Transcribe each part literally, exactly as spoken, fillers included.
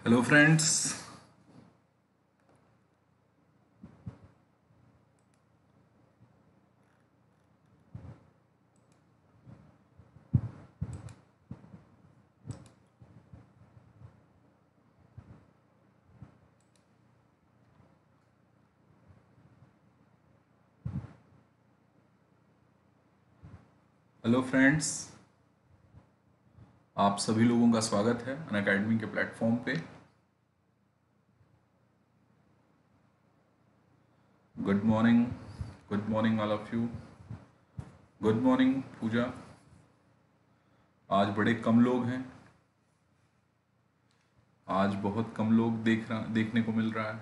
Hello friends. Hello friends, आप सभी लोगों का स्वागत है अन अकेडमी के प्लेटफॉर्म पे। Good morning, good morning all of you. Good morning Pooja. आज बड़े कम लोग हैं, आज बहुत कम लोग देख रहा देखने को मिल रहा है।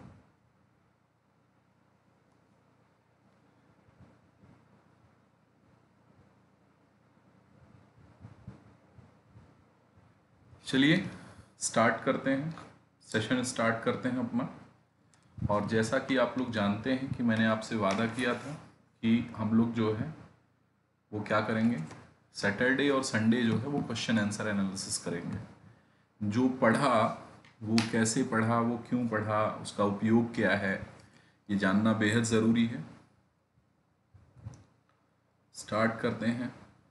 चलिए स्टार्ट करते हैं, सेशन स्टार्ट करते हैं अपना। और जैसा कि आप लोग जानते हैं कि मैंने आपसे वादा किया था कि हम लोग जो है वो क्या करेंगे, सैटरडे और संडे जो है वो क्वेश्चन आंसर एनालिसिस करेंगे। जो पढ़ा वो कैसे पढ़ा, वो क्यों पढ़ा, उसका उपयोग क्या है, ये जानना बेहद ज़रूरी है। स्टार्ट करते हैं।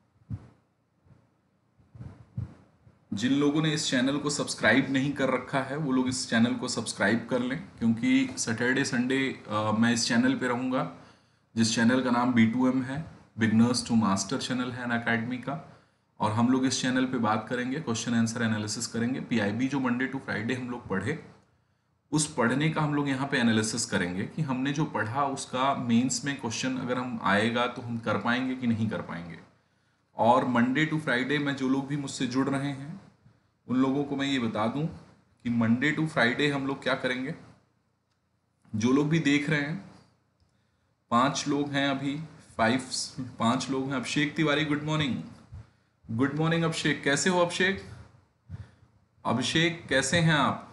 जिन लोगों ने इस चैनल को सब्सक्राइब नहीं कर रखा है वो लोग इस चैनल को सब्सक्राइब कर लें, क्योंकि सैटरडे संडे मैं इस चैनल पे रहूँगा, जिस चैनल का नाम बी टू एम है, बिगनर्स टू मास्टर चैनल है अन अकेडमी का। और हम लोग इस चैनल पे बात करेंगे, क्वेश्चन आंसर एनालिसिस करेंगे। पीआईबी जो मंडे टू फ्राइडे हम लोग पढ़े, उस पढ़ने का हम लोग यहाँ पे एनालिसिस करेंगे कि हमने जो पढ़ा उसका मेंस में क्वेश्चन अगर हम आएगा तो हम कर पाएंगे कि नहीं कर पाएंगे। और मंडे टू फ्राइडे में जो लोग भी मुझसे जुड़ रहे हैं उन लोगों को मैं ये बता दूं कि मंडे टू फ्राइडे हम लोग क्या करेंगे। जो लोग भी देख रहे हैं, पांच लोग हैं अभी, फाइव पांच लोग हैं। Abhishek Tiwari, good morning. Good morning Abhishek, कैसे हो अभिषेक? अभिषेक कैसे हैं आप?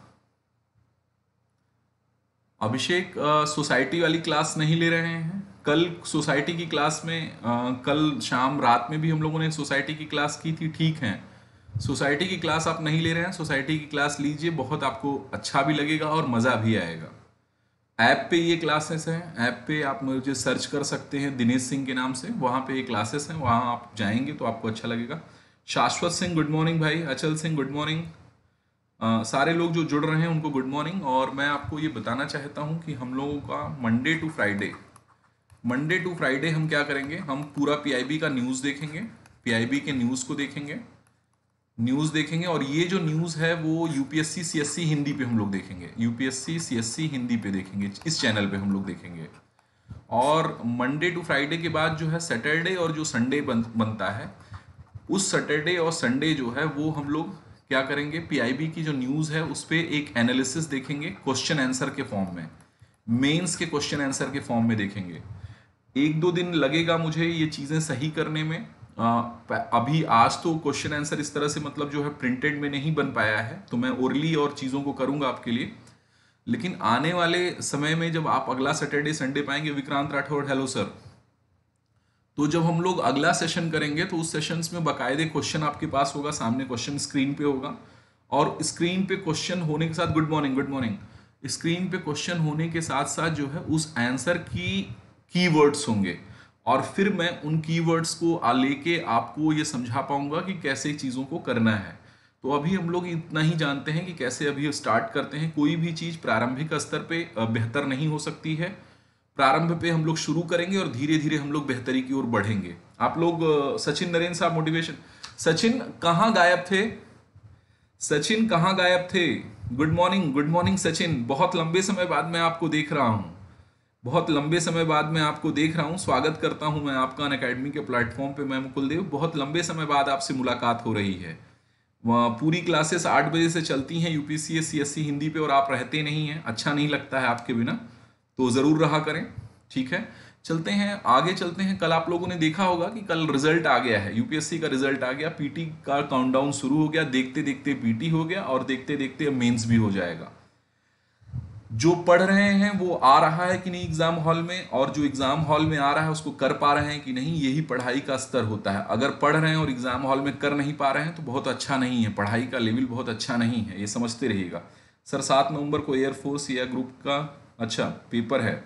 अभिषेक सोसाइटी वाली क्लास नहीं ले रहे हैं? कल सोसाइटी की क्लास में आ, कल शाम रात में भी हम लोगों ने सोसाइटी की क्लास की थी, ठीक है। सोसाइटी की क्लास आप नहीं ले रहे हैं, सोसाइटी की क्लास लीजिए, बहुत आपको अच्छा भी लगेगा और मज़ा भी आएगा। ऐप पे ये क्लासेस हैं, ऐप पे आप मुझे सर्च कर सकते हैं दिनेश सिंह के नाम से, वहाँ पे ये क्लासेस हैं, वहाँ आप जाएंगे तो आपको अच्छा लगेगा। शाश्वत सिंह गुड मॉर्निंग भाई, अचल सिंह गुड मॉर्निंग। अ, सारे लोग जो जुड़ रहे हैं उनको गुड मॉर्निंग। और मैं आपको ये बताना चाहता हूँ कि हम लोगों का Monday to Friday Monday to Friday हम क्या करेंगे, हम पूरा पीआईबी का न्यूज़ देखेंगे, पीआईबी के न्यूज़ को देखेंगे, न्यूज़ देखेंगे। और ये जो न्यूज़ है वो यूपीएससी सीएससी हिंदी पे हम लोग देखेंगे, यूपीएससी सीएससी हिंदी पे देखेंगे, इस चैनल पे हम लोग देखेंगे। और मंडे टू फ्राइडे के बाद जो है सैटरडे और जो संडे बन, बनता है, उस सैटरडे और संडे जो है वो हम लोग क्या करेंगे, पीआईबी की जो न्यूज़ है उस पर एक एनालिसिस देखेंगे, क्वेश्चन आंसर के फॉर्म में, मेंस के क्वेश्चन आंसर के फॉर्म में देखेंगे। एक दो दिन लगेगा मुझे ये चीज़ें सही करने में। आ, अभी आज तो क्वेश्चन आंसर इस तरह से मतलब जो है प्रिंटेड में नहीं बन पाया है, तो मैं ओरली और चीज़ों को करूँगा आपके लिए। लेकिन आने वाले समय में जब आप अगला सैटरडे संडे पाएंगे, विक्रांत राठौड़ हेलो सर, तो जब हम लोग अगला सेशन करेंगे तो उस सेशंस में बाकायदे क्वेश्चन आपके पास होगा, सामने क्वेश्चन स्क्रीन पे होगा। और स्क्रीन पे क्वेश्चन होने के साथ, good morning good morning, screen पे क्वेश्चन होने के साथ साथ जो है उस आंसर की कीवर्ड्स होंगे, और फिर मैं उन कीवर्ड्स को आ लेके आपको ये समझा पाऊंगा कि कैसे चीज़ों को करना है। तो अभी हम लोग इतना ही जानते हैं कि कैसे अभी स्टार्ट करते हैं। कोई भी चीज़ प्रारंभिक स्तर पे बेहतर नहीं हो सकती है। प्रारंभ पे हम लोग शुरू करेंगे और धीरे धीरे हम लोग बेहतरी की ओर बढ़ेंगे। आप लोग अ, सचिन नरेंद्र साहब मोटिवेशन, सचिन कहाँ गायब थे? सचिन कहाँ गायब थे? Good morning good morning Sachin, बहुत लंबे समय बाद मैं आपको देख रहा हूँ, बहुत लंबे समय बाद मैं आपको देख रहा हूँ। स्वागत करता हूँ मैं आपका अन अकेडमी के प्लेटफॉर्म पे। मैं मुकुल देव, बहुत लंबे समय बाद आपसे मुलाकात हो रही है। वहाँ पूरी क्लासेस आठ बजे से चलती हैं यूपीसीएस सीएससी हिंदी पे, और आप रहते नहीं हैं, अच्छा नहीं लगता है आपके बिना, तो ज़रूर रहा करें। ठीक है, चलते हैं आगे, चलते हैं। कल आप लोगों ने देखा होगा कि कल रिजल्ट आ गया है, यूपीएससी का रिजल्ट आ गया, पीटी का काउंटडाउन शुरू हो गया, देखते देखते पीटी हो गया और देखते देखते मेंस भी हो जाएगा। जो पढ़ रहे हैं वो आ रहा है कि नहीं एग्जाम हॉल में, और जो एग्जाम हॉल में आ रहा है उसको कर पा रहे हैं कि नहीं, यही पढ़ाई का स्तर होता है। अगर पढ़ रहे हैं और एग्जाम हॉल में कर नहीं पा रहे हैं तो बहुत अच्छा नहीं है, पढ़ाई का लेवल बहुत अच्छा नहीं है, ये समझते रहिएगा। सर सात नवंबर को एयरफोर्स या ग्रुप का अच्छा पेपर है।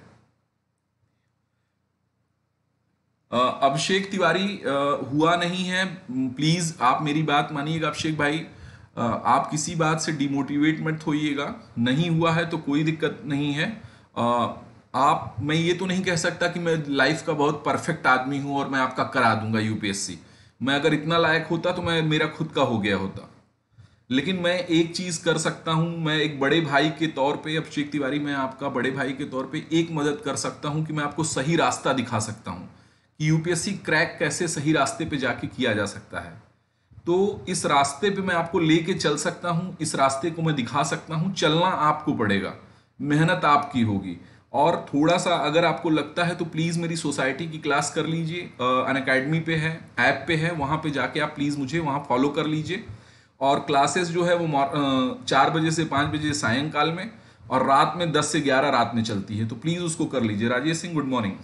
अ, अभिषेक तिवारी अ, हुआ नहीं है, प्लीज आप मेरी बात मानिएगा अभिषेक भाई। अ, आप किसी बात से डिमोटिवेट मत होइएगा, नहीं हुआ है तो कोई दिक्कत नहीं है। अ, आप, मैं ये तो नहीं कह सकता कि मैं लाइफ का बहुत परफेक्ट आदमी हूं और मैं आपका करा दूंगा यूपीएससी। मैं अगर इतना लायक होता तो मैं, मेरा खुद का हो गया होता। लेकिन मैं एक चीज कर सकता हूं, मैं एक बड़े भाई के तौर पे अभिषेक तिवारी, मैं आपका बड़े भाई के तौर पे एक मदद कर सकता हूं कि मैं आपको सही रास्ता दिखा सकता हूं कि यूपीएससी क्रैक कैसे सही रास्ते पे जाके किया जा सकता है। तो इस रास्ते पे मैं आपको लेके चल सकता हूं, इस रास्ते को मैं दिखा सकता हूं। चलना आपको पड़ेगा, मेहनत आपकी होगी। और थोड़ा सा अगर आपको लगता है तो प्लीज मेरी सोसाइटी की क्लास कर लीजिए, अनअकैडमी पे है, ऐप पे है, वहां पे जाके आप प्लीज मुझे वहां फॉलो कर लीजिए। और क्लासेस जो है वो मॉर- अ, चार बजे से पाँच बजे सायंकाल में, और रात में दस से ग्यारह रात में चलती है, तो प्लीज उसको कर लीजिए। Rajesh Singh good morning.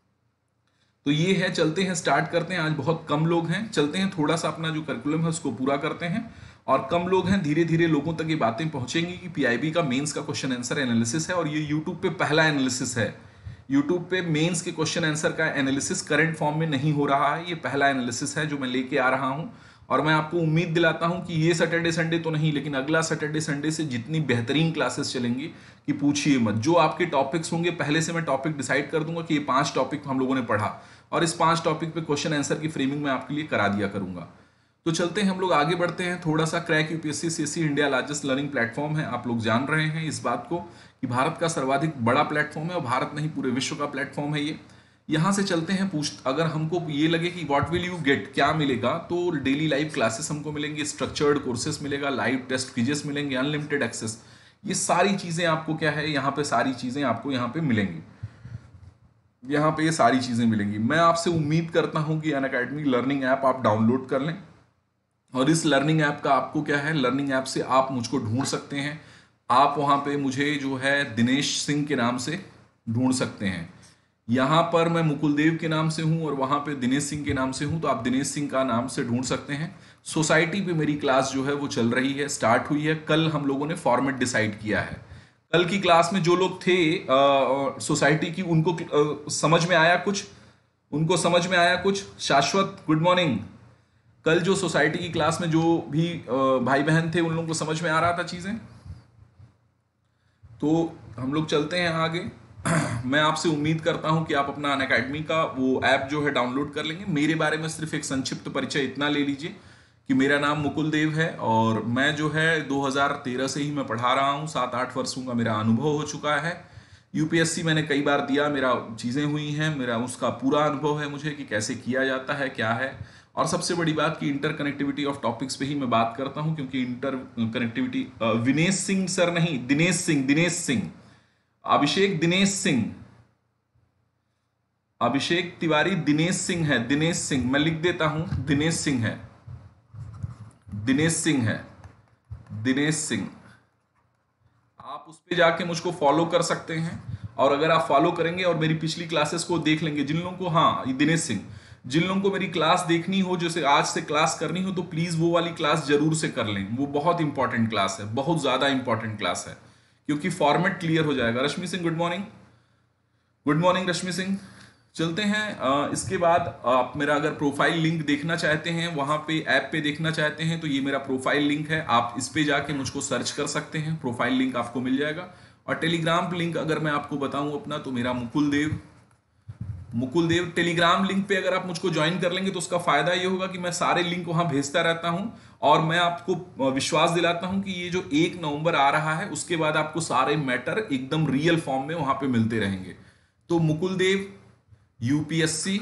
तो ये है, चलते हैं, स्टार्ट करते हैं। आज बहुत कम लोग हैं, चलते हैं थोड़ा सा अपना जो करिकुलम है उसको पूरा करते हैं। और कम लोग हैं, धीरे धीरे लोगों तक ये बातें पहुंचेंगी कि पीआईबी का मेंस का क्वेश्चन आंसर एनालिसिस है, और ये यूट्यूब पे पहला एनालिसिस है। यूट्यूब पे मेंस के क्वेश्चन आंसर का एनालिसिस करंट फॉर्म में नहीं हो रहा है, ये पहला एनालिसिस है जो मैं लेके आ रहा हूं। और मैं आपको उम्मीद दिलाता हूं कि ये सैटरडे संडे तो नहीं, लेकिन अगला सैटरडे संडे से जितनी बेहतरीन क्लासेस चलेंगी कि पूछिए मत। जो आपके टॉपिक्स होंगे, पहले से मैं टॉपिक डिसाइड कर दूंगा कि ये पांच टॉपिक हम लोगों ने पढ़ा, और इस पांच टॉपिक पे क्वेश्चन आंसर की फ्रेमिंग मैं आपके लिए करा दिया करूंगा। तो चलते हैं, हम लोग आगे बढ़ते हैं थोड़ा सा। Crack UPSC CSC India largest learning platform है, आप लोग जान रहे हैं इस बात को कि भारत का सर्वाधिक बड़ा प्लेटफॉर्म है, और भारत नहीं पूरे विश्व का प्लेटफॉर्म है ये। यहाँ से चलते हैं, पूछ, अगर हमको ये लगे कि व्हाट विल यू गेट, क्या मिलेगा, तो डेली लाइव क्लासेस हमको मिलेंगे, स्ट्रक्चर्ड कोर्सेस मिलेगा, लाइव टेस्ट क्विजेस मिलेंगे, अनलिमिटेड एक्सेस, ये सारी चीजें आपको क्या है यहाँ पे, सारी चीजें आपको यहाँ पे मिलेंगी। यहाँ पे ये सारी चीजें मिलेंगी। मैं आपसे उम्मीद करता हूँ कि अनअकैडमी लर्निंग ऐप आप डाउनलोड कर लें, और इस लर्निंग ऐप का आपको क्या है, लर्निंग ऐप से आप मुझको ढूंढ सकते हैं। आप वहाँ पे मुझे जो है दिनेश सिंह के नाम से ढूंढ सकते हैं। यहाँ पर मैं मुकुल देव के नाम से हूँ, और वहाँ पे दिनेश सिंह के नाम से हूँ, तो आप दिनेश सिंह का नाम से ढूंढ सकते हैं। सोसाइटी पे मेरी क्लास जो है वो चल रही है, स्टार्ट हुई है। कल हम लोगों ने फॉर्मेट डिसाइड किया है। कल की क्लास में जो लोग थे सोसाइटी की, उनको अ, समझ में आया कुछ, उनको समझ में आया कुछ। शाश्वत गुड मॉर्निंग। कल जो सोसाइटी की क्लास में जो भी अ, भाई बहन थे, उन लोगों को समझ में आ रहा था चीजें। तो हम लोग चलते हैं आगे। मैं आपसे उम्मीद करता हूं कि आप अपना अनअकैडमी का वो ऐप जो है डाउनलोड कर लेंगे। मेरे बारे में सिर्फ एक संक्षिप्त परिचय इतना ले लीजिए कि मेरा नाम मुकुल देव है, और मैं जो है दो हज़ार तेरह से ही मैं पढ़ा रहा हूं, सात आठ वर्षों का मेरा अनुभव हो चुका है। यूपीएससी मैंने कई बार दिया, मेरा चीज़ें हुई हैं, मेरा उसका पूरा अनुभव है मुझे कि कैसे किया जाता है, क्या है। और सबसे बड़ी बात कि इंटर कनेक्टिविटी ऑफ टॉपिक्स पे ही मैं बात करता हूं, क्योंकि interconnectivity, Vinesh Singh sir नहीं, दिनेश सिंह, दिनेश सिंह, अभिषेक दिनेश सिंह, अभिषेक तिवारी दिनेश सिंह है, दिनेश सिंह, मैं लिख देता हूं, दिनेश सिंह है, दिनेश सिंह है, दिनेश सिंह। आप उस पे जाके मुझको फॉलो कर सकते हैं, और अगर आप फॉलो करेंगे और मेरी पिछली क्लासेस को देख लेंगे, जिन लोगों को, हाँ ये दिनेश सिंह, जिन लोगों को मेरी क्लास देखनी हो, जैसे आज से क्लास करनी हो, तो प्लीज वो वाली क्लास जरूर से कर लें। वो बहुत इंपॉर्टेंट क्लास है, बहुत ज्यादा इंपॉर्टेंट क्लास है, क्योंकि फॉर्मेट क्लियर हो जाएगा। Rashmi Singh good morning, good morning Rashmi Singh. चलते हैं, अ, इसके बाद आप मेरा अगर प्रोफाइल लिंक देखना चाहते हैं, वहां पे ऐप पे देखना चाहते हैं, तो ये मेरा प्रोफाइल लिंक है, आप इस पे जाके मुझको सर्च कर सकते हैं, प्रोफाइल लिंक आपको मिल जाएगा। और टेलीग्राम लिंक अगर मैं आपको बताऊं अपना, तो मेरा मुकुल देव, मुकुल देव टेलीग्राम लिंक पे अगर आप मुझको ज्वाइन कर लेंगे तो उसका फायदा ये होगा कि मैं सारे लिंक वहां भेजता रहता हूं, और मैं आपको विश्वास दिलाता हूं कि ये जो एक नवंबर आ रहा है, उसके बाद आपको सारे मैटर एकदम रियल फॉर्म में वहां पे मिलते रहेंगे। तो मुकुल देव यूपीएससी,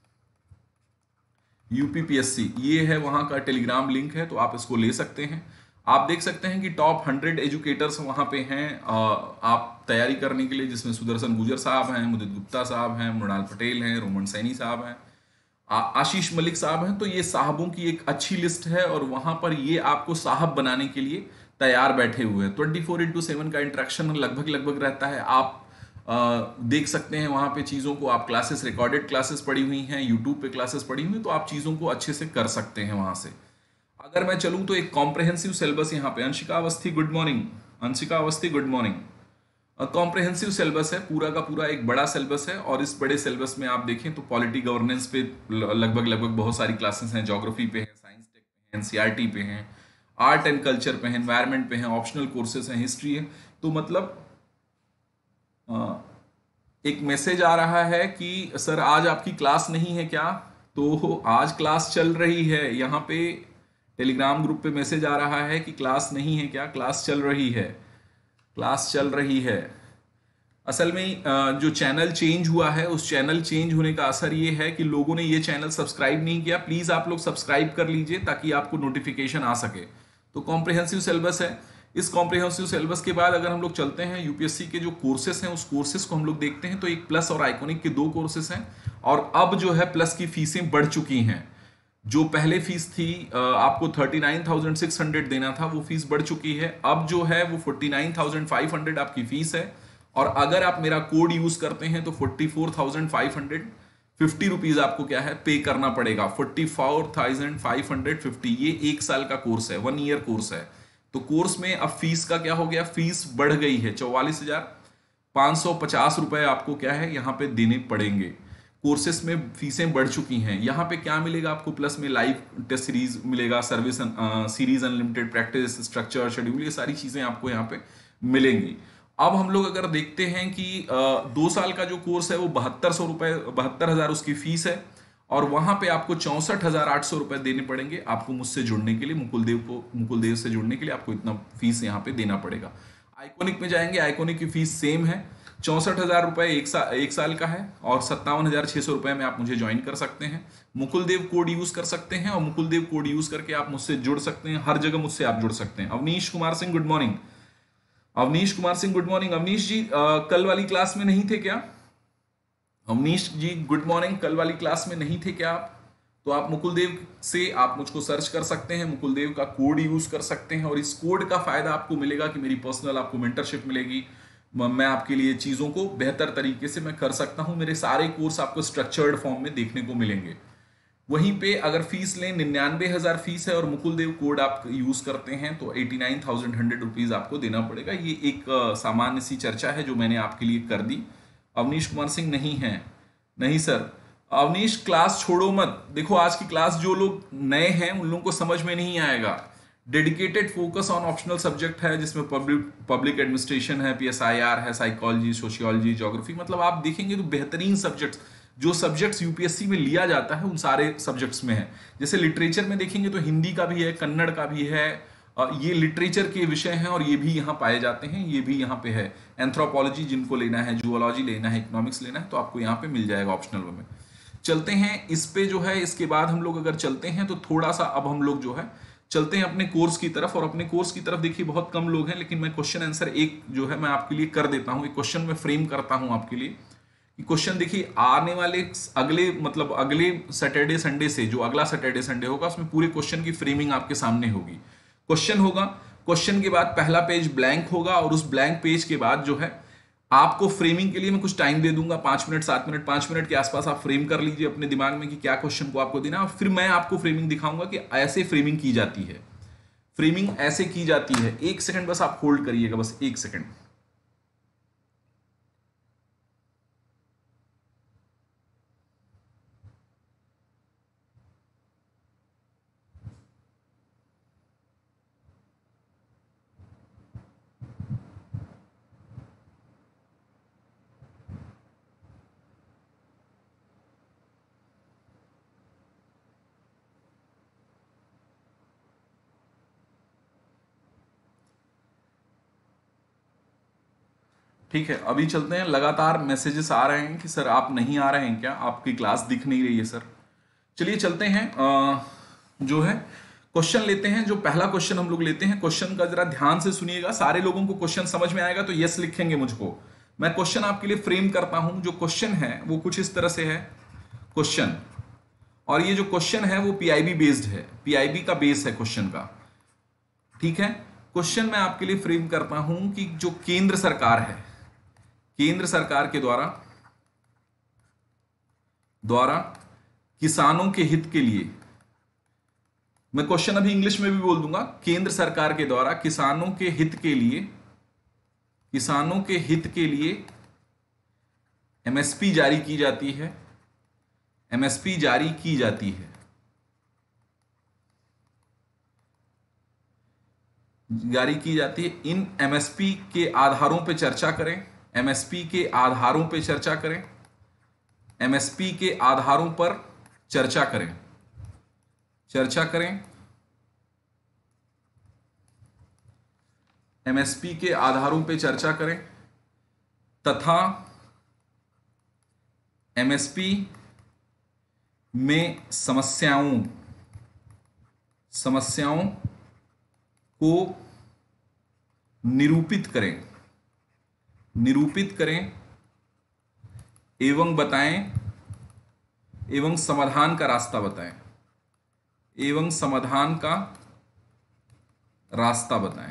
यूपीपीएससी, ये है वहां का टेलीग्राम लिंक है, तो आप इसको ले सकते हैं। आप देख सकते हैं कि टॉप हंड्रेड एजुकेटर्स वहां पे हैं आप तैयारी करने के लिए, जिसमें सुदर्शन गुजर साहब हैं, मुदित गुप्ता साहब हैं, मृणाल पटेल हैं, रोमन सैनी साहब हैं, आशीष मलिक साहब हैं। तो ये साहबों की एक अच्छी लिस्ट है, और वहां पर ये आपको साहब बनाने के लिए तैयार बैठे हुए हैं। ट्वेंटी फोर इंटू सेवन का इंटरेक्शन लगभग लगभग रहता है। आप आ, देख सकते हैं वहाँ पे चीज़ों को, आप क्लासेस, रिकॉर्डेड क्लासेस पढ़ी हुई हैं, यूट्यूब पे क्लासेस पढ़ी हुई हैं, तो आप चीज़ों को अच्छे से कर सकते हैं वहाँ से। अगर मैं चलूँ तो एक कॉम्प्रहेंसिव सिलेबस यहाँ पे, Anshika Awasthi good morning, Anshika Awasthi good morning. Comprehensive syllabus है, पूरा का पूरा एक बड़ा सिलेबस है, और इस बड़े सिलेबस में आप देखें तो पॉलिटी गवर्नेंस पे लगभग लगभग बहुत सारी क्लासेस हैं, ज्योग्राफी पे है, साइंस टेक पे है, एनसीईआरटी पे हैं, आर्ट एंड कल्चर पे है, एनवायरमेंट पे है, ऑप्शनल कोर्सेज हैं, हिस्ट्री है। तो मतलब आ, एक मैसेज आ रहा है कि सर आज आपकी क्लास नहीं है क्या? तो आज क्लास चल रही है। यहाँ पे टेलीग्राम ग्रुप पे मैसेज आ रहा है कि क्लास नहीं है क्या? क्लास चल रही है, क्लास चल रही है। असल में जो चैनल चेंज हुआ है, उस चैनल चेंज होने का असर ये है कि लोगों ने ये चैनल सब्सक्राइब नहीं किया। प्लीज आप लोग सब्सक्राइब कर लीजिए ताकि आपको नोटिफिकेशन आ सके। तो कॉम्प्रिहेंसिव सिलेबस है। इस कॉम्प्रिहेंसिव सिलेबस के बाद अगर हम लोग चलते हैं यूपीएससी के जो कोर्सेस हैं, उस कोर्सेस को हम लोग देखते हैं, तो एक प्लस और आइकॉनिक के दो कोर्सेस हैं, और अब जो है प्लस की फीसें बढ़ चुकी हैं। जो पहले फीस थी आपको thirty nine thousand six hundred देना था, वो फीस बढ़ चुकी है। अब जो है वो forty nine thousand five hundred आपकी फीस है, और अगर आप मेरा कोड यूज करते हैं तो forty four thousand five hundred fifty rupees आपको क्या है पे करना पड़ेगा। Forty four thousand five hundred fifty, ये एक साल का कोर्स है, वन ईयर कोर्स है। तो कोर्स में अब फीस का क्या हो गया, फीस बढ़ गई है, चौवालीस हजार पांच सौ पचास रुपए आपको क्या है यहाँ पे देने पड़ेंगे। कोर्सेस में फीसें बढ़ चुकी हैं। यहाँ पे क्या मिलेगा आपको प्लस में? लाइव टेस्ट सीरीज मिलेगा, service series unlimited, practice, structure, schedule, ये सारी चीजें आपको यहाँ पे मिलेंगी। अब हम लोग अगर देखते हैं कि आ, दो साल का जो कोर्स है वो बहत्तर सौ रुपए बहत्तर हजार उसकी फीस है, और वहां पे आपको चौसठ हजार आठ सौ रुपए देने पड़ेंगे आपको मुझसे जुड़ने के लिए, मुकुलदेव को मुकुलदेव से जुड़ने के लिए आपको इतना फीस यहाँ पे देना पड़ेगा। आइकॉनिक में जाएंगे, आइकॉनिक की फीस सेम है, चौसठ हजार रुपए एक साल एक साल का है, और सत्तावन हजार छह सौ रुपए में आप मुझे ज्वाइन कर सकते हैं। मुकुलदेव कोड यूज कर सकते हैं, और मुकुलदेव कोड यूज करके आप मुझसे जुड़ सकते हैं, हर जगह मुझसे आप जुड़ सकते हैं। Avnish Kumar Singh good morning, Avnish Kumar Singh good morning. Avnish ji आ, कल वाली क्लास में नहीं थे क्या? अवनीश जी गुड मॉर्निंग, कल वाली क्लास में नहीं थे क्या आप? तो आप मुकुलदेव से आप मुझको सर्च कर सकते हैं, मुकुलदेव का कोड यूज कर सकते हैं, और इस कोड का फायदा आपको मिलेगा कि मेरी पर्सनल आपको मेंटरशिप मिलेगी, मैं आपके लिए चीजों को बेहतर तरीके से मैं कर सकता हूं। मेरे सारे कोर्स आपको स्ट्रक्चर्ड फॉर्म में देखने को मिलेंगे। वहीं पे अगर फीस लें, निन्यानवे हजार फीस है, और मुकुलदेव कोड आप यूज करते हैं तो eighty nine thousand hundred rupees आपको देना पड़ेगा। ये एक सामान्य सी चर्चा है जो मैंने आपके लिए कर दी। अवनीश कुमार सिंह नहीं है, नहीं सर। अवनीश क्लास छोड़ो मत, देखो आज की क्लास जो लोग नए हैं उन लोगों को समझ में नहीं आएगा। Dedicated focus on optional subject है, जिसमें पब्लिक पब्लिक एडमिनिस्ट्रेशन है, पीएसआईआर है, साइकोलॉजी, सोशियोलॉजी, ज्योग्राफी, मतलब आप देखेंगे तो बेहतरीन सब्जेक्ट्स, जो सब्जेक्ट्स यूपीएससी में लिया जाता है उन सारे सब्जेक्ट्स में है। जैसे लिटरेचर में देखेंगे तो हिंदी का भी है, कन्नड़ का भी है, ये लिटरेचर के विषय हैं और ये भी यहाँ पाए जाते हैं, ये भी यहाँ पे है। एंथ्रोपोलॉजी जिनको लेना है, जूलॉजी लेना है, इकोनॉमिक्स लेना है, तो आपको यहाँ पे मिल जाएगा ऑप्शनल में। चलते हैं इस पे जो है, इसके बाद हम लोग अगर चलते हैं तो थोड़ा सा अब हम लोग जो है चलते हैं अपने कोर्स की तरफ। और अपने कोर्स की तरफ देखिए बहुत कम लोग हैं, लेकिन मैं क्वेश्चन आंसर एक जो है मैं आपके लिए कर देता हूँ, एक क्वेश्चन में फ्रेम करता हूँ आपके लिए। क्वेश्चन देखिए आने वाले अगले मतलब अगले सैटरडे संडे से, जो अगला सैटरडे संडे होगा उसमें पूरे क्वेश्चन की फ्रेमिंग आपके सामने होगी। क्वेश्चन होगा, क्वेश्चन के बाद पहला पेज ब्लैंक होगा, और उस ब्लैंक पेज के बाद जो है आपको फ्रेमिंग के लिए मैं कुछ टाइम दे दूंगा, पांच मिनट सात मिनट पांच मिनट के आसपास आप फ्रेम कर लीजिए अपने दिमाग में कि क्या क्वेश्चन को आपको देना, और फिर मैं आपको फ्रेमिंग दिखाऊंगा कि ऐसे फ्रेमिंग की जाती है, फ्रेमिंग ऐसे की जाती है। एक सेकंड बस आप होल्ड करिएगा, बस एक सेकंड। ठीक है, अभी चलते हैं। लगातार मैसेजेस आ रहे हैं कि सर आप नहीं आ रहे हैं क्या, आपकी क्लास दिख नहीं रही है सर। चलिए चलते हैं, आ, जो है क्वेश्चन लेते हैं। जो पहला क्वेश्चन हम लोग लेते हैं, क्वेश्चन का जरा ध्यान से सुनिएगा, सारे लोगों को क्वेश्चन समझ में आएगा तो यस लिखेंगे मुझको। मैं क्वेश्चन आपके लिए फ्रेम करता हूं। जो क्वेश्चन है वो कुछ इस तरह से है क्वेश्चन, और ये जो क्वेश्चन है वो पीआईबी बेस्ड है, पीआईबी का बेस है क्वेश्चन का। ठीक है, क्वेश्चन मैं आपके लिए फ्रेम करता हूं कि जो केंद्र सरकार है, केंद्र सरकार के द्वारा द्वारा किसानों के हित के लिए, मैं क्वेश्चन अभी इंग्लिश में भी बोल दूंगा, केंद्र सरकार के द्वारा किसानों के हित के लिए किसानों के हित के लिए एमएसपी जारी की जाती है एमएसपी जारी की जाती है जारी की जाती है इन एमएसपी के आधारों पर चर्चा करें एमएसपी के आधारों पर चर्चा करें एमएसपी के आधारों पर चर्चा करें चर्चा करें एमएसपी के आधारों पर चर्चा करें तथा एमएसपी में समस्याओं समस्याओं को निरूपित करें निरूपित करें एवं बताएं एवं समाधान का रास्ता बताएं एवं समाधान का रास्ता बताएं।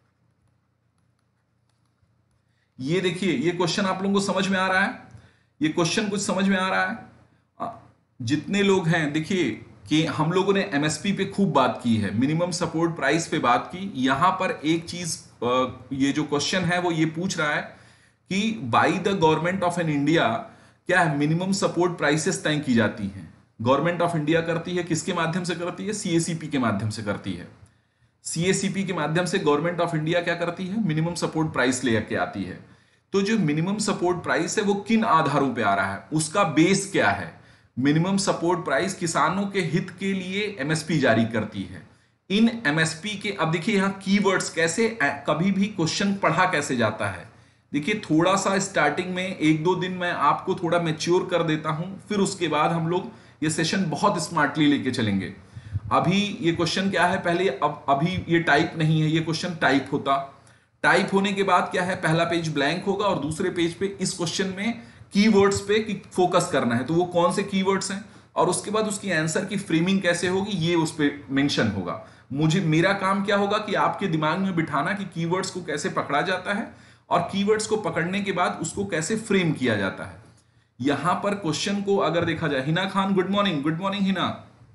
ये देखिए, ये क्वेश्चन आप लोगों को समझ में आ रहा है? ये क्वेश्चन कुछ समझ में आ रहा है? जितने लोग हैं, देखिए कि हम लोगों ने एमएसपी पे खूब बात की है, मिनिमम सपोर्ट प्राइस पे बात की। यहां पर एक चीज, ये जो क्वेश्चन है वो ये पूछ रहा है कि by the government of an India क्या है मिनिमम सपोर्ट प्राइसेस तय की जाती हैं। गवर्नमेंट ऑफ इंडिया करती है, किसके माध्यम से करती है? सीएसीपी के माध्यम से करती है। सीएसीपी के माध्यम से गवर्नमेंट ऑफ इंडिया क्या करती है? मिनिमम सपोर्ट प्राइस लेकर आती है। तो जो मिनिमम सपोर्ट प्राइस है वो किन आधारों पे आ रहा है, उसका बेस क्या है? मिनिमम सपोर्ट प्राइस किसानों के हित के लिए एमएसपी जारी करती है। इन एमएसपी के, अब देखिए यहां कीवर्ड्स कैसे, कभी भी क्वेश्चन पढ़ा कैसे जाता है। देखिए थोड़ा सा स्टार्टिंग में एक दो दिन मैं आपको थोड़ा मैच्योर कर देता हूं, फिर उसके बाद हम लोग ये सेशन बहुत स्मार्टली लेके चलेंगे। अभी ये क्वेश्चन क्या है, पहले अब अभी ये टाइप नहीं है, ये क्वेश्चन टाइप होता। टाइप होने के बाद क्या है, पहला पेज ब्लैंक होगा और दूसरे पेज पे इस क्वेश्चन में कीवर्ड्स पे फोकस करना है। तो वो कौन से कीवर्ड्स हैं और उसके बाद उसकी आंसर की फ्रेमिंग कैसे होगी ये उस पे मेंशन होगा। मुझे, मेरा काम क्या होगा कि आपके दिमाग में बिठाना कि कीवर्ड्स को कैसे पकड़ा जाता है और कीवर्ड्स को पकड़ने के बाद उसको कैसे फ्रेम किया जाता है। यहां पर क्वेश्चन को अगर देखा जाए, Hina Khan good morning, good morning Hina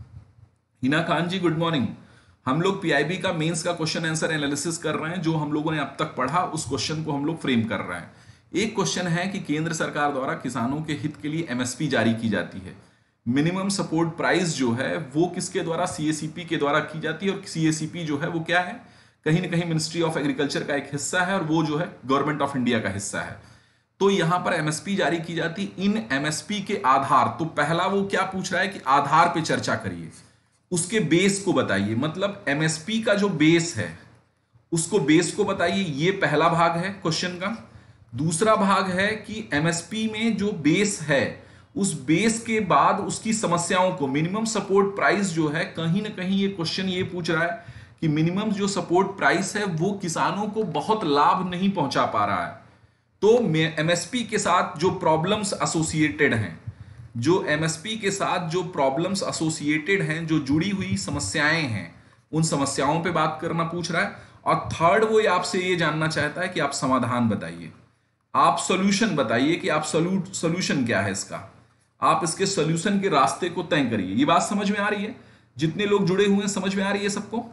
Hina Khan ji good morning. हम लोग पीआईबी का मेंस का क्वेश्चन आंसर एनालिसिस कर रहे हैं, जो हम लोगों ने अब तक पढ़ा उस क्वेश्चन को हम लोग फ्रेम कर रहे हैं। एक क्वेश्चन है कि केंद्र सरकार द्वारा किसानों के हित के लिए एमएसपी जारी की जाती है। मिनिमम सपोर्ट प्राइस जो है वो किसके द्वारा? सीएसीपी के द्वारा की जाती है। और सीएसीपी जो है वो क्या है? कहीं ना कहीं मिनिस्ट्री ऑफ एग्रीकल्चर का एक हिस्सा है और वो जो है गवर्नमेंट ऑफ इंडिया का हिस्सा है। तो यहां पर एमएसपी जारी की जाती। इन एमएसपी के आधार, तो पहला वो क्या पूछ रहा है कि आधार पे चर्चा करिए, उसके बेस को बताइए। मतलब एमएसपी का जो बेस है उसको बेस को बताइए, ये पहला भाग है क्वेश्चन का। दूसरा भाग है कि एमएसपी में जो बेस है उस बेस के बाद उसकी समस्याओं को, मिनिमम सपोर्ट प्राइस जो है, कहीं ना कहीं ये क्वेश्चन ये पूछ रहा है कि मिनिमम जो सपोर्ट प्राइस है वो किसानों को बहुत लाभ नहीं पहुंचा पा रहा है। तो एमएसपी के साथ जो प्रॉब्लम्स एसोसिएटेड हैं जो एमएसपी के साथ जो प्रॉब्लम्स एसोसिएटेड हैं, जो जुड़ी हुई समस्याएं हैं, उन समस्याओं पे बात करना पूछ रहा है। और थर्ड वो आपसे ये जानना चाहता है कि आप समाधान बताइए, आप सॉल्यूशन बताइए कि आप सॉल्यूशन क्या है इसका, आप इसके सॉल्यूशन के रास्ते को तय करिए। ये बात समझ में आ रही है? जितने लोग जुड़े हुए हैं समझ में आ रही है सबको?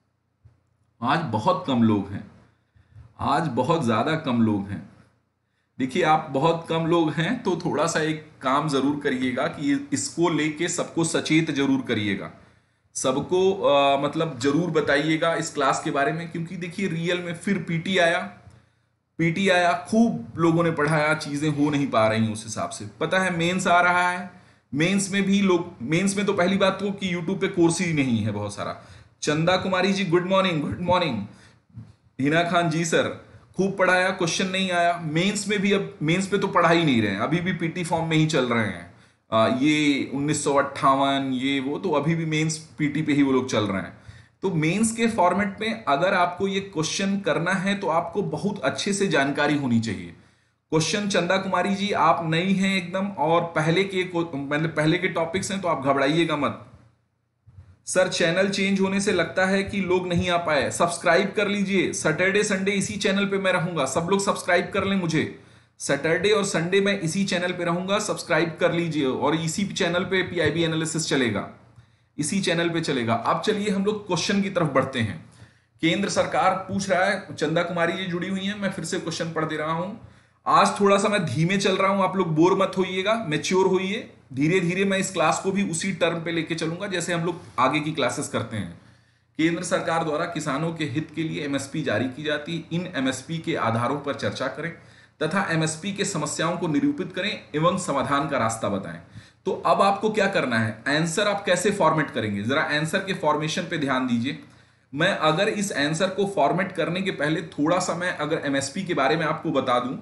आज बहुत कम लोग हैं, आज बहुत ज्यादा कम लोग हैं। देखिए आप बहुत कम लोग हैं तो थोड़ा सा एक काम जरूर करिएगा कि इसको लेके सबको सचेत जरूर करिएगा, सबको आ, मतलब जरूर बताइएगा इस क्लास के बारे में। क्योंकि देखिए रियल में फिर पीटी आया पीटी आया खूब लोगों ने पढ़ाया, चीजें हो नहीं पा रही उस हिसाब से। पता है मेंस आ रहा है, मेंस में भी लोग, मेंस में तो पहली बात तो कि यूट्यूब पे कोर्स ही नहीं है बहुत सारा। Chanda Kumari ji good morning, good morning. Hina Khan ji sir खूब पढ़ाया, क्वेश्चन नहीं आया। मेंस में भी, अब मेंस पे तो पढ़ा ही नहीं रहे हैं, अभी भी पीटी फॉर्म में ही चल रहे हैं। आ, ये उन्नीस सौ अट्ठावन ये वो, तो अभी भी मेंस पीटी पे ही वो लोग चल रहे हैं। तो मेंस के फॉर्मेट में अगर आपको ये क्वेश्चन करना है तो आपको बहुत अच्छे से जानकारी होनी चाहिए। क्वेश्चन चंदा कुमारी जी आप नई हैं एकदम, और पहले के मतलब पहले के टॉपिक्स हैं तो आप घबराइएगा मत, सर चैनल चेंज होने से लगता है कि लोग नहीं आ पाए। सब्सक्राइब कर लीजिए, सैटरडे संडे इसी चैनल पे मैं रहूंगा, सब लोग सब्सक्राइब कर लें मुझे। सैटरडे और संडे मैं इसी चैनल पे रहूंगा, सब्सक्राइब कर लीजिए। और इसी चैनल पे पीआईबी एनालिसिस चलेगा, इसी चैनल पे चलेगा। अब चलिए हम लोग क्वेश्चन की तरफ बढ़ते हैं। केंद्र सरकार पूछ रहा है, चंदा कुमारी जी जुड़ी हुई हैं, मैं फिर से क्वेश्चन पढ़ दे रहा हूं। आज थोड़ा सा मैं धीमे चल रहा हूं, आप लोग बोर मत होइएगा, मैच्योर होइए। धीरे धीरे मैं इस क्लास को भी उसी टर्म पे लेके चलूंगा जैसे हम लोग आगे की क्लासेस करते हैं। केंद्र सरकार द्वारा किसानों के हित के लिए एमएसपी जारी की जाती है। इन एमएसपी के आधारों पर चर्चा करें तथा एमएसपी के समस्याओं को निरूपित करें एवं समाधान का रास्ता बताएं। तो अब आपको क्या करना है, आंसर आप कैसे फॉर्मेट करेंगे, जरा आंसर के फॉर्मेशन पे ध्यान दीजिए। मैं अगर इस आंसर को फॉर्मेट करने के पहले थोड़ा सा मैं अगर एमएसपी के बारे में आपको बता दूं,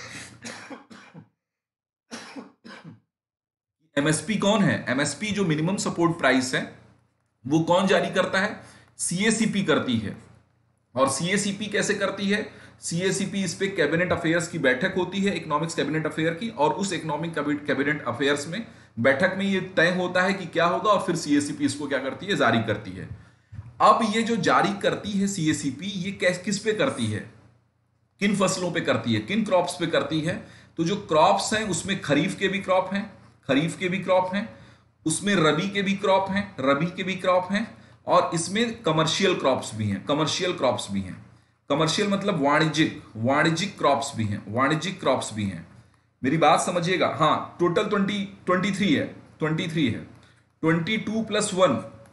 एमएसपी कौन है, एमएसपी जो मिनिमम सपोर्ट प्राइस है वो कौन जारी करता है, सीएसीपी करती है। और सीएसीपी कैसे करती है, सीएसीपी इस पे कैबिनेट अफेयर्स की बैठक होती है, इकोनॉमिक्स कैबिनेट अफेयर की, और उस इकोनॉमिक कैबिनेट अफेयर्स में बैठक में ये तय होता है कि क्या होगा, और फिर सीएसीपी इसको क्या करती है, जारी करती है। अब ये जो जारी करती है सीएसीपी, ये किस पे करती है, किन फसलों पे करती है, किन क्रॉप्स पे करती है। तो जो क्रॉप्स हैं उसमें खरीफ के भी क्रॉप हैं, खरीफ के भी क्रॉप हैं, उसमें रबी के भी क्रॉप हैं, रबी के भी क्रॉप हैं, और इसमें कमर्शियल क्रॉप्स भी हैं, कमर्शियल क्रॉप्स भी हैं। कमर्शियल मतलब वाणिज्यिक, वाणिज्यिक क्रॉप्स भी हैं, वाणिज्यिक क्रॉप्स भी हैं। मेरी बात समझिएगा। हाँ, टोटल ट्वेंटी ट्वेंटी थ्री है, ट्वेंटी थ्री है, twenty two plus one,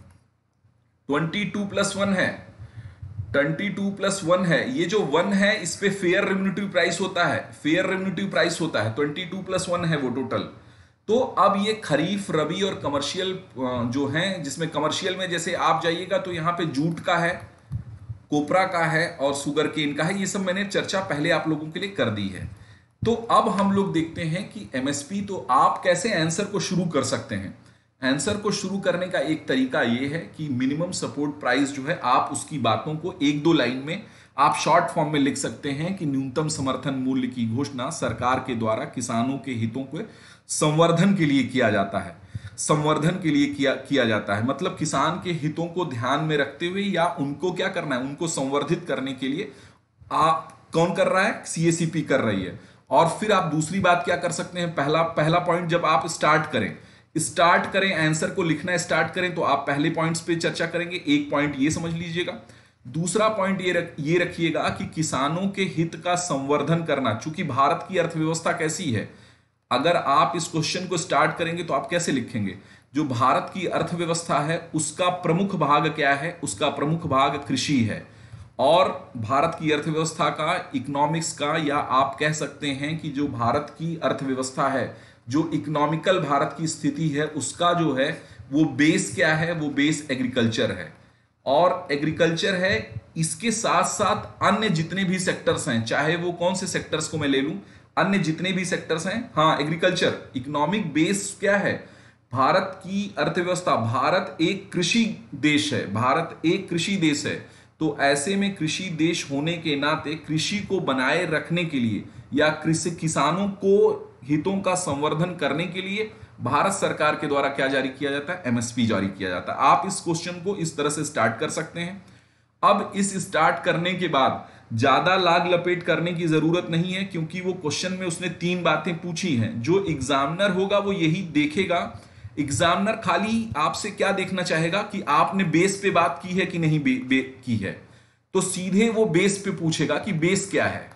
twenty two plus one है, ट्वेंटी टू प्लस वन है। ये जो वन है इस पे फेयर रेम्युनेटिव प्राइस होता है, फेयर रेम्युनेटिव प्राइस होता है, ट्वेंटी टू प्लस वन है वो टोटल। तो अब ये खरीफ, रबी और कमर्शियल जो हैं, जिसमें कमर्शियल में जैसे आप जाइएगा तो यहाँ पे जूट का है, कोपरा का है और सुगर केन का है। ये सब मैंने चर्चा पहले आप लोगों के लिए कर दी है। तो अब हम लोग देखते हैं कि एमएसपी, तो आप कैसे आंसर को शुरू कर सकते हैं। आंसर को शुरू करने का एक तरीका ये है कि मिनिमम सपोर्ट प्राइस जो है, आप उसकी बातों को एक दो लाइन में आप शॉर्ट फॉर्म में लिख सकते हैं कि न्यूनतम समर्थन मूल्य की घोषणा सरकार के द्वारा किसानों के हितों के संवर्धन के लिए किया जाता है, संवर्धन के लिए किया किया जाता है। मतलब किसान के हितों को ध्यान में रखते हुए या उनको क्या करना है, उनको संवर्धित करने के लिए आप कौन कर रहा है, सीएसीपी कर रही है। और फिर आप दूसरी बात क्या कर सकते हैं, पहला पहला पॉइंट जब आप स्टार्ट करें स्टार्ट करें आंसर को लिखना स्टार्ट करें तो आप पहले पॉइंट्स पे चर्चा करेंगे। एक पॉइंट ये समझ लीजिएगा, दूसरा पॉइंट ये रख, ये रखिएगा कि किसानों के हित का संवर्धन करना। चूंकि भारत की अर्थव्यवस्था कैसी है, अगर आप इस क्वेश्चन को स्टार्ट करेंगे तो आप कैसे लिखेंगे, जो भारत की अर्थव्यवस्था है उसका प्रमुख भाग क्या है, उसका प्रमुख भाग कृषि है। और भारत की अर्थव्यवस्था का, इकोनॉमिक्स का, या आप कह सकते हैं कि जो भारत की अर्थव्यवस्था है, जो इकोनॉमिकल भारत की स्थिति है, उसका जो है वो बेस क्या है, वो बेस एग्रीकल्चर है। और एग्रीकल्चर है, इसके साथ साथ अन्य जितने भी सेक्टर्स हैं, चाहे वो कौन से सेक्टर्स को मैं ले लूं, अन्य जितने भी सेक्टर्स हैं, हाँ एग्रीकल्चर, इकोनॉमिक बेस क्या है भारत की अर्थव्यवस्था। भारत एक कृषि देश है, भारत एक कृषि देश है। तो ऐसे में कृषि देश होने के नाते कृषि को बनाए रखने के लिए या कृषि किसानों को हितों का संवर्धन करने के लिए भारत सरकार के द्वारा क्या जारी किया जाता है, एमएसपी जारी किया जाता है। आप इस क्वेश्चन को इस तरह से स्टार्ट कर सकते हैं। अब इस स्टार्ट करने के बाद ज्यादा लाग लपेट करने की जरूरत नहीं है, क्योंकि वो क्वेश्चन में उसने तीन बातें पूछी हैं। जो एग्जामिनर होगा वो यही देखेगा। एग्जामिनर खाली आपसे क्या देखना चाहेगा कि आपने बेस पे बात की है कि नहीं बे, बे, की है। तो सीधे वो बेस पे पूछेगा कि बेस क्या है,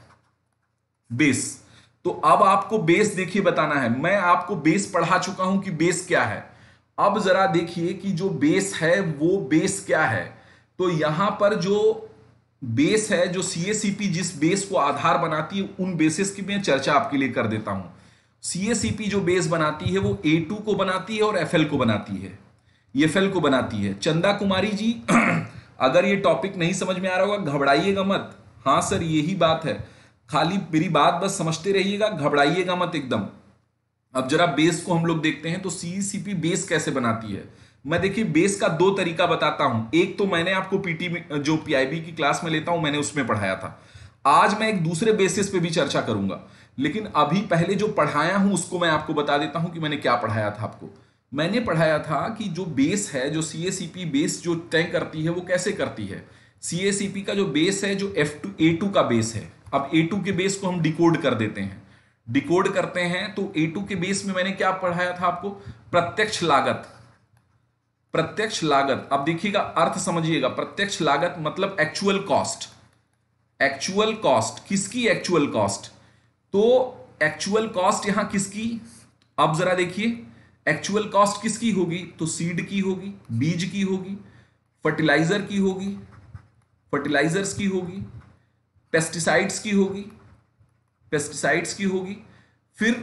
बेस। तो अब आपको बेस देखिए बताना है। मैं आपको बेस पढ़ा चुका हूं कि बेस क्या है। अब जरा देखिए कि जो बेस है वो बेस क्या है। तो यहां पर जो बेस है, जो सीएसीपी जिस बेस को आधार बनाती है, उन बेसिस की मैं चर्चा आपके लिए कर देता हूं। सीएसीपी जो बेस बनाती है वो ए टू को बनाती है और एफएल को बनाती है, एफएल को बनाती है। चंदा कुमारी जी अगर ये टॉपिक नहीं समझ में आ रहा होगा घबराइएगा मत। हाँ सर यही बात है, खाली मेरी बात बस समझते रहिएगा, घबराइएगा मत एकदम। अब जरा बेस को हम लोग देखते हैं। तो सीसीपी बेस कैसे बनाती है, मैं देखिए बेस का दो तरीका बताता हूं। एक तो मैंने आपको पीटी में जो पीआईबी की क्लास में लेता हूं मैंने उसमें पढ़ाया था। आज मैं एक दूसरे बेसिस पे भी चर्चा करूंगा, लेकिन अभी पहले जो पढ़ाया हूं उसको मैं आपको बता देता हूं कि मैंने क्या पढ़ाया था आपको। मैंने पढ़ाया था कि जो बेस है, जो सीएसीपी बेस जो तय करती है वो कैसे करती है। सीएसीपी का जो बेस है, जो एफ टू ए टू का बेस है, अब ए टू के बेस को हम डिकोड कर देते हैं, डिकोड करते हैं तो ए टू के बेस में मैंने क्या पढ़ाया था आपको, प्रत्यक्ष लागत। प्रत्यक्ष लागत, अब देखिएगा अर्थ समझिएगा, प्रत्यक्ष लागत मतलब एक्चुअल कॉस्ट। एक्चुअल कॉस्ट किसकी, एक्चुअल कॉस्ट, तो एक्चुअल कॉस्ट यहां किसकी, अब जरा देखिए एक्चुअल कॉस्ट किसकी होगी, तो सीड की होगी, बीज की होगी, फर्टिलाइजर की होगी, फर्टिलाइजर्स की होगी, पेस्टिसाइड्स की होगी, पेस्टिसाइड्स की होगी, फिर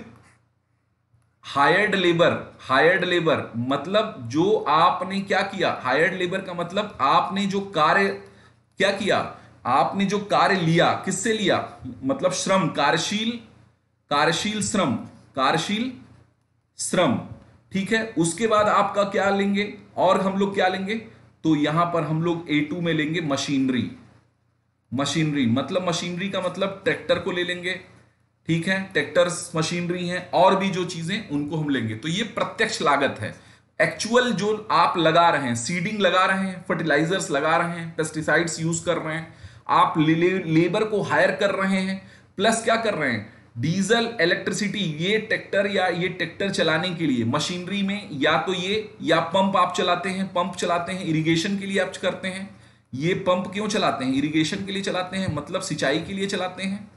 हायर्ड लेबर। हायर्ड लेबर मतलब जो आपने क्या किया, हायर्ड लेबर का मतलब आपने जो कार्य क्या किया, आपने जो कार्य लिया, किससे लिया, मतलब श्रम, कार्यशील, कार्यशील श्रम, कार्यशील श्रम, ठीक है। उसके बाद आपका क्या लेंगे, और हम लोग क्या लेंगे, तो यहां पर हम लोग ए टू में लेंगे मशीनरी। मशीनरी मतलब मशीनरी का मतलब ट्रैक्टर को ले लेंगे, ठीक है, ट्रैक्टर्स मशीनरी हैं, और भी जो चीजें उनको हम लेंगे। तो ये प्रत्यक्ष लागत है, एक्चुअल जो आप लगा रहे हैं, सीडिंग लगा रहे हैं, फर्टिलाइजर्स लगा रहे हैं, पेस्टिसाइड्स यूज कर रहे हैं, आप ले, ले, लेबर को हायर कर रहे हैं, प्लस क्या कर रहे हैं, डीजल, इलेक्ट्रिसिटी, ये ट्रैक्टर या ये ट्रैक्टर चलाने के लिए मशीनरी में या तो ये, या पंप आप चलाते हैं, पंप चलाते हैं इरिगेशन के लिए आप करते हैं। ये पंप क्यों चलाते हैं, इरिगेशन के लिए चलाते हैं, मतलब सिंचाई के लिए चलाते हैं।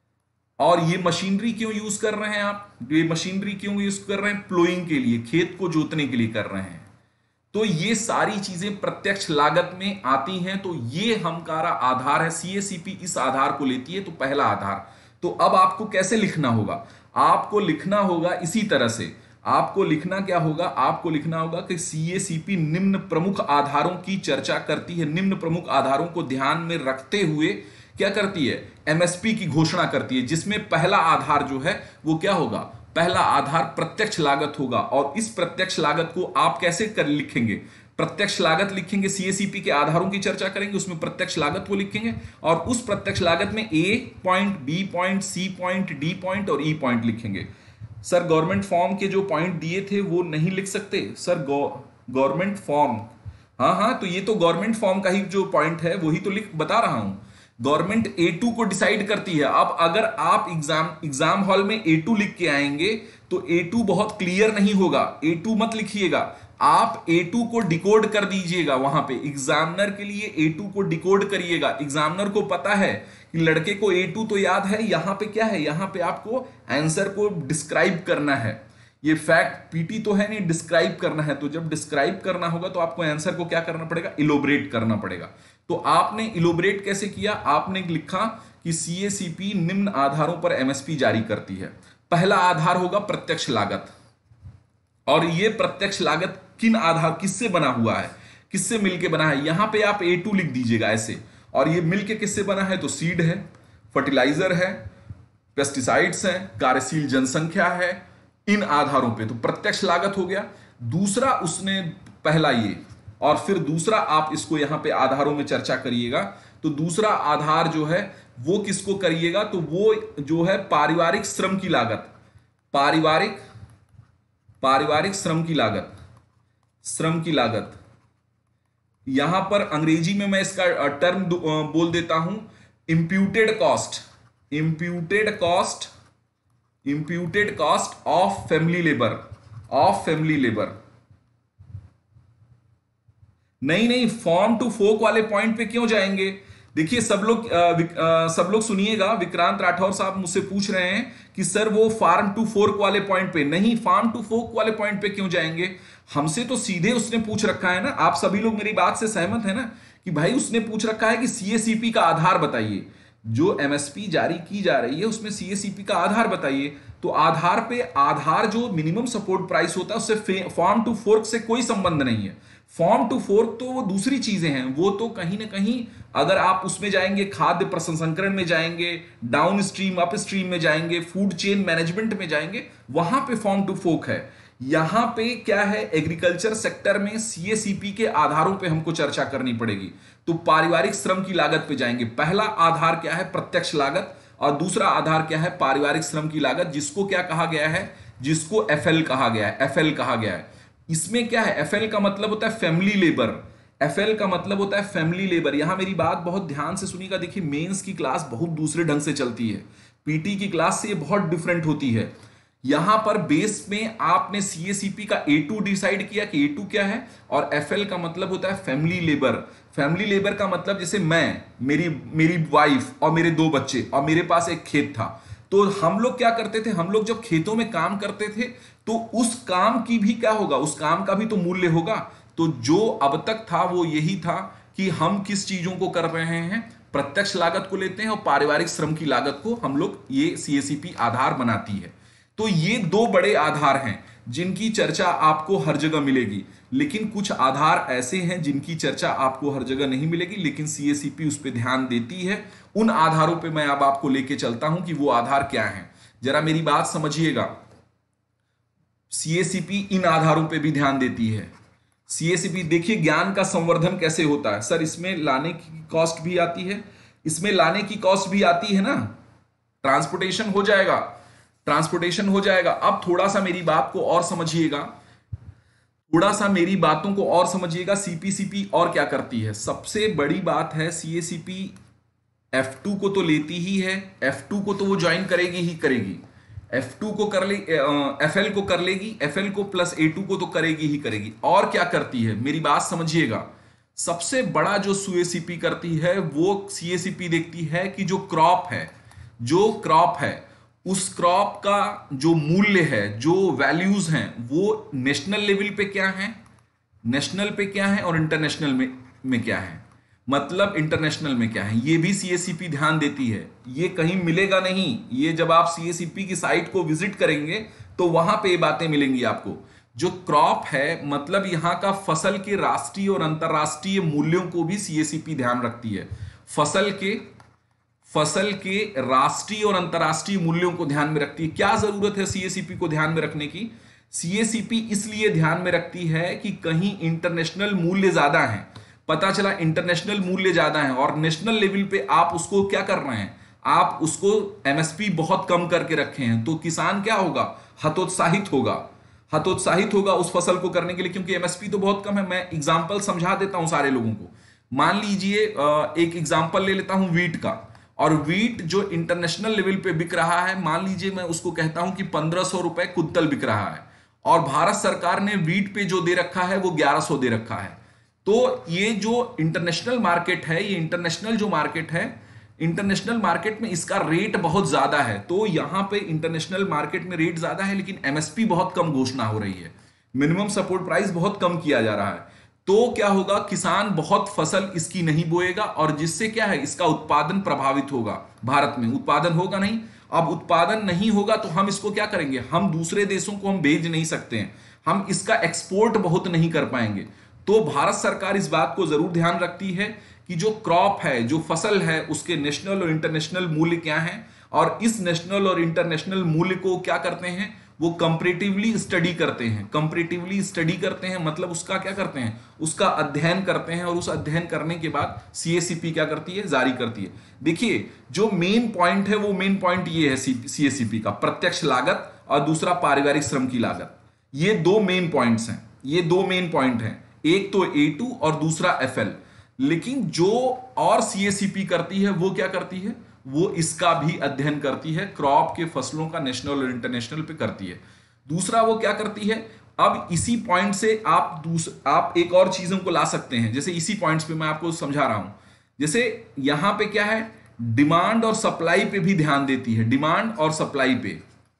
और ये मशीनरी क्यों यूज कर रहे हैं आप, ये मशीनरी क्यों यूज कर रहे हैं, प्लोइंग के लिए, खेत को जोतने के लिए कर रहे हैं। तो ये सारी चीजें प्रत्यक्ष लागत में आती हैं। तो ये हमारा आधार है, सीएसीपी इस आधार को लेती है, तो पहला आधार। तो अब आपको कैसे लिखना होगा, आपको लिखना होगा इसी तरह से, आपको लिखना क्या होगा, आपको लिखना होगा कि सीएसीपी निम्न प्रमुख आधारों की चर्चा करती है, निम्न प्रमुख आधारों को ध्यान में रखते हुए क्या करती है, एमएसपी की घोषणा करती है, जिसमें पहला आधार जो है वो क्या होगा, पहला आधार प्रत्यक्ष लागत होगा। और इस प्रत्यक्ष लागत को आप कैसे कर लिखेंगे, प्रत्यक्ष लागत लिखेंगे, सीएसीपी के आधारों की चर्चा करेंगे, उसमें प्रत्यक्ष लागत को लिखेंगे, और उस प्रत्यक्ष लागत में A point, B point, C point, D point और ई पॉइंट लिखेंगे। सर गवर्नमेंट फॉर्म के जो पॉइंट दिए थे वो नहीं लिख सकते सर, गवर्नमेंट फॉर्म, हाँ हाँ, तो ये तो गवर्नमेंट फॉर्म का ही जो पॉइंट है वही तो लिख बता रहा हूं। गवर्नमेंट ए टू को डिसाइड करती है। अब अगर आप एग्जाम एग्जाम हॉल में ए टू लिख के आएंगे तो ए टू बहुत क्लियर नहीं होगा, ए टू मत लिखिएगा, आप ए टू को डिकोड कर दीजिएगा। वहां पे एग्जामिनर के लिए ए टू को डिकोड करिएगा। एग्जामिनर को पता है कि लड़के को ए टू तो याद है, यहां पे क्या है, यहां पे आपको आंसर को डिस्क्राइब करना है। ये फैक्ट पीटी तो है नहीं, डिस्क्राइब करना है। तो जब डिस्क्राइब करना होगा तो आपको आंसर को क्या करना पड़ेगा, इलोबरेट करना पड़ेगा। तो आपने इलोबरेट कैसे किया, आपने लिखा कि सीएसीपी निम्न आधारों पर एमएसपी जारी करती है। पहला आधार होगा प्रत्यक्ष लागत, और यह प्रत्यक्ष लागत किन आधार, किससे बना हुआ है, किससे मिलके बना है, यहां पे आप ए टू लिख दीजिएगा ऐसे। और ये मिलके किससे बना है, तो सीड है, फर्टिलाइजर है, पेस्टिसाइड्स हैं, कार्यशील जनसंख्या है, इन आधारों पे। तो प्रत्यक्ष लागत हो गया। दूसरा उसने पहला ये, और फिर दूसरा आप इसको यहां पे आधारों में चर्चा करिएगा। तो दूसरा आधार जो है वो किसको करिएगा, तो वो जो है पारिवारिक श्रम की लागत, पारिवारिक पारिवारिक श्रम की लागत, श्रम की लागत। यहां पर अंग्रेजी में मैं इसका टर्म बोल देता हूं, imputed cost, imputed cost, imputed cost of family labour, of family labour. नहीं नहीं, फॉर्म टू फोक वाले पॉइंट पे क्यों जाएंगे, देखिए सब लोग सब लोग सुनिएगा। विक्रांत राठौर साहब मुझसे पूछ रहे हैं कि सर वो फार्म टू फोर्क वाले पॉइंट पे नहीं, फार्म टू फोक वाले पॉइंट पे क्यों जाएंगे, हमसे तो सीधे उसने पूछ रखा है ना। आप सभी लोग मेरी बात से सहमत है ना, कि भाई उसने पूछ रखा है कि सीएसीपी का आधार बताइए, जो एमएसपी जारी की जा रही है उसमें सीएसीपी का आधार बताइए। तो आधार पे, आधार जो मिनिमम सपोर्ट प्राइस होता है उससे फॉर्म टू फोर्क से कोई संबंध नहीं है। फॉर्म टू फोर्क तो वो दूसरी चीजें हैं, वो तो कहीं ना कहीं अगर आप उसमें जाएंगे, खाद्य प्रसंस्करण में जाएंगे, डाउन स्ट्रीम अप स्ट्रीम में जाएंगे, फूड चेन मैनेजमेंट में जाएंगे, वहां पे फॉर्म टू फोर्क है। यहां पे क्या है, एग्रीकल्चर सेक्टर में सीएसीपी के आधारों पे हमको चर्चा करनी पड़ेगी। तो पारिवारिक श्रम की लागत पे जाएंगे। पहला आधार क्या है, प्रत्यक्ष लागत, और दूसरा आधार क्या है, पारिवारिक श्रम की लागत, जिसको क्या कहा गया है, जिसको एफएल कहा गया है, एफएल कहा गया है। इसमें क्या है, एफएल का मतलब होता है फैमिली लेबर, एफएल का मतलब होता है फैमिली लेबर। यहां मेरी बात बहुत ध्यान से सुनिएगा। देखिए मेंस की क्लास बहुत दूसरे ढंग से चलती है, पीटी की क्लास से ये बहुत डिफरेंट होती है। यहां पर बेस में आपने सीएसीपी का ए टू डिसाइड किया कि ए टू क्या है, और एफएल का मतलब होता है फैमिली लेबर। फैमिली लेबर का मतलब जैसे मैं, मेरी मेरी वाइफ और मेरे दो बच्चे और मेरे पास एक खेत था, तो हम लोग क्या करते थे, हम लोग जब खेतों में काम करते थे तो उस काम की भी क्या होगा, उस काम का भी तो मूल्य होगा। तो जो अब तक था वो यही था कि हम किस चीजों को कर रहे हैं, प्रत्यक्ष लागत को लेते हैं और पारिवारिक श्रम की लागत को हम लोग, ये सीएसीपी आधार बनाती है। तो ये दो बड़े आधार हैं जिनकी चर्चा आपको हर जगह मिलेगी, लेकिन कुछ आधार ऐसे हैं जिनकी चर्चा आपको हर जगह नहीं मिलेगी, लेकिन सीएसीपी उस पर ध्यान देती है। उन आधारों पे मैं अब आपको लेके चलता हूं कि वो आधार क्या हैं। जरा मेरी बात समझिएगा, सीएसीपी इन आधारों पे भी ध्यान देती है। सीएसीपी देखिए ज्ञान का संवर्धन कैसे होता है। सर इसमें लाने की कॉस्ट भी आती है, इसमें लाने की कॉस्ट भी आती है ना, ट्रांसपोर्टेशन हो जाएगा, ट्रांसपोर्टेशन हो जाएगा। अब थोड़ा सा मेरी बात को और समझिएगा, थोड़ा सा मेरी बातों को और समझिएगा। सीपीसीपी और क्या करती है, सबसे बड़ी बात है सीएसीपी एफ टू को तो लेती ही है, एफ टू को तो वो ज्वाइन करेगी ही करेगी, एफ टू को कर ले, एफएल को कर लेगी, एफएल को प्लस ए टू को तो करेगी ही करेगी। और क्या करती है, मेरी बात समझिएगा, सबसे बड़ा जो सीएसीपी करती है वो सीएसीपी देखती है कि जो क्रॉप है, जो क्रॉप है उस क्रॉप का जो मूल्य है, जो वैल्यूज हैं, वो नेशनल लेवल पे क्या है, नेशनल पे क्या है और इंटरनेशनल में में क्या है, मतलब इंटरनेशनल में क्या है, ये भी सीएसीपी ध्यान देती है। ये कहीं मिलेगा नहीं, ये जब आप सीएसीपी की साइट को विजिट करेंगे तो वहां पे ये बातें मिलेंगी आपको। जो क्रॉप है मतलब यहां का फसल के राष्ट्रीय और अंतरराष्ट्रीय मूल्यों को भी सीएसीपी ध्यान रखती है। फसल के फसल के राष्ट्रीय और अंतरराष्ट्रीय मूल्यों को ध्यान में रखती है। क्या जरूरत है सीएसीपी को ध्यान में रखने की, सीएसीपी इसलिए ध्यान में रखती है कि कहीं इंटरनेशनल मूल्य ज्यादा है, पता चला इंटरनेशनल मूल्य ज्यादा है और नेशनल लेवल पे आप उसको क्या कर रहे हैं, आप उसको एमएसपी बहुत कम करके रखे हैं, तो किसान क्या होगा, हतोत्साहित होगा, हतोत्साहित होगा उस फसल को करने के लिए, क्योंकि एमएसपी तो बहुत कम है। मैं एग्जांपल समझा देता हूं सारे लोगों को। मान लीजिए एक एग्जांपल ले लेता हूं वीट का, और वीट जो इंटरनेशनल लेवल पे बिक रहा है, मान लीजिए मैं उसको कहता हूं कि पंद्रह सौ रुपए कुंतल बिक रहा है, और भारत सरकार ने वीट पे जो दे रखा है वो ग्यारह सौ दे रखा है। तो ये जो इंटरनेशनल मार्केट है, ये इंटरनेशनल जो मार्केट है, इंटरनेशनल मार्केट में इसका रेट बहुत ज्यादा है। तो यहां पे इंटरनेशनल मार्केट में रेट ज्यादा है, लेकिन एमएसपी बहुत कम घोषणा हो रही है, मिनिमम सपोर्ट प्राइस बहुत कम किया जा रहा है। तो क्या होगा, किसान बहुत फसल इसकी नहीं बोएगा, और जिससे क्या है, इसका उत्पादन प्रभावित होगा। भारत में उत्पादन होगा नहीं। अब उत्पादन नहीं होगा तो हम इसको क्या करेंगे, हम दूसरे देशों को हम भेज नहीं सकते हैं, हम इसका एक्सपोर्ट बहुत नहीं कर पाएंगे। तो भारत सरकार इस बात को जरूर ध्यान रखती है कि जो क्रॉप है, जो फसल है, उसके नेशनल और इंटरनेशनल मूल्य क्या है, और इस नेशनल और इंटरनेशनल मूल्य को क्या करते हैं, वो कंपैरेटिवली स्टडी करते हैं। कंपैरेटिवली स्टडी करते हैं मतलब उसका क्या करते हैं, उसका अध्ययन करते हैं, और उस अध्ययन करने के बाद सीएसीपी क्या करती है, जारी करती है। देखिए जो मेन पॉइंट है, वो मेन पॉइंट ये है सीएसीपी का, प्रत्यक्ष लागत और दूसरा पारिवारिक श्रम की लागत। ये दो मेन पॉइंट्स हैं, ये दो मेन पॉइंट हैं, एक तो ए टू और दूसरा एफएल। लेकिन जो और सीएसीपी करती है वो क्या करती है, वो इसका भी अध्ययन करती है, क्रॉप के फसलों का नेशनल और इंटरनेशनल पे करती है। दूसरा वो क्या करती है, अब इसी पॉइंट से आप दूसरा आप एक और चीजों को ला सकते हैं, जैसे इसी पॉइंट्स पे मैं आपको समझा रहा हूं। जैसे यहां पे क्या है, डिमांड और सप्लाई पे भी ध्यान देती है, डिमांड और सप्लाई पे,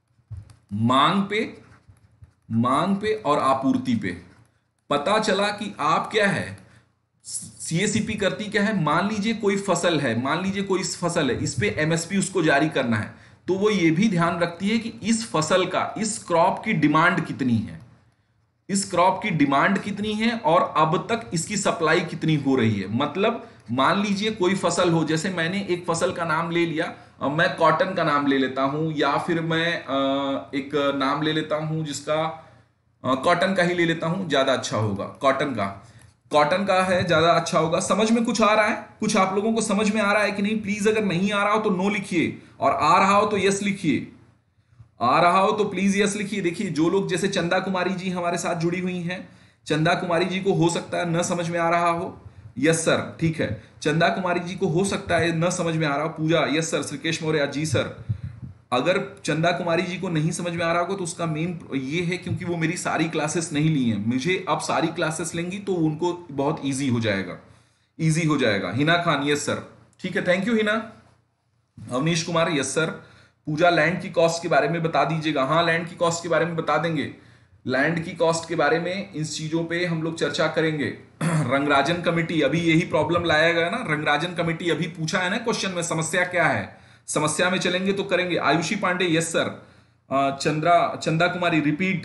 मांग पे, मांग पे और आपूर्ति पे। पता चला कि आप क्या है, सीएसीपी करती क्या है, मान लीजिए कोई फसल है, मान लीजिए कोई फसल है, इस पे एमएसपी उसको जारी करना है, तो वो ये भी ध्यान रखती है कि इस फसल का, इस क्रॉप की डिमांड कितनी है, इस क्रॉप की डिमांड कितनी है और अब तक इसकी सप्लाई कितनी हो रही है। मतलब मान लीजिए कोई फसल हो, जैसे मैंने एक फसल का नाम ले लिया, मैं कॉटन का नाम ले लेता हूं, या फिर मैं एक नाम ले लेता हूं जिसका, कॉटन का ही ले लेता हूं, ज्यादा अच्छा होगा, कॉटन का कॉटन का है, ज्यादा अच्छा होगा। समझ में कुछ आ रहा है, कुछ आप लोगों को समझ में आ रहा है कि नहीं, प्लीज अगर नहीं आ रहा हो तो नो लिखिए, और आ रहा हो तो यस लिखिए। आ रहा हो तो प्लीज यस लिखिए। देखिए जो लोग जैसे चंदा कुमारी जी हमारे साथ जुड़ी हुई हैं, चंदा कुमारी जी को हो सकता है न समझ में आ रहा हो, यस सर, ठीक है। चंदा कुमारी जी को हो सकता है न समझ में आ रहा हो। Pooja, yes sir. Shrikesh Maurya, ji sir. अगर चंदा कुमारी जी को नहीं समझ में आ रहा होगा तो उसका मेन ये है क्योंकि वो मेरी सारी क्लासेस नहीं ली हैं, मुझे अब सारी क्लासेस लेंगी तो उनको बहुत ईजी हो जाएगा, ईजी हो जाएगा। हिना खान, यस सर, ठीक है, thank you Hina. Avnish Kumar, yes sir. Pooja, land की कॉस्ट के बारे में बता दीजिएगा। हाँ, लैंड की कॉस्ट के बारे में बता देंगे। लैंड की कॉस्ट के बारे में इन चीजों पे हम लोग चर्चा करेंगे। रंगराजन कमेटी, अभी यही प्रॉब्लम लाया गया ना, रंगराजन कमेटी अभी पूछा है ना क्वेश्चन में, समस्या क्या है, समस्या में चलेंगे तो करेंगे। Ayushi Pandey, yes sir. Chandra Chanda Kumari, repeat.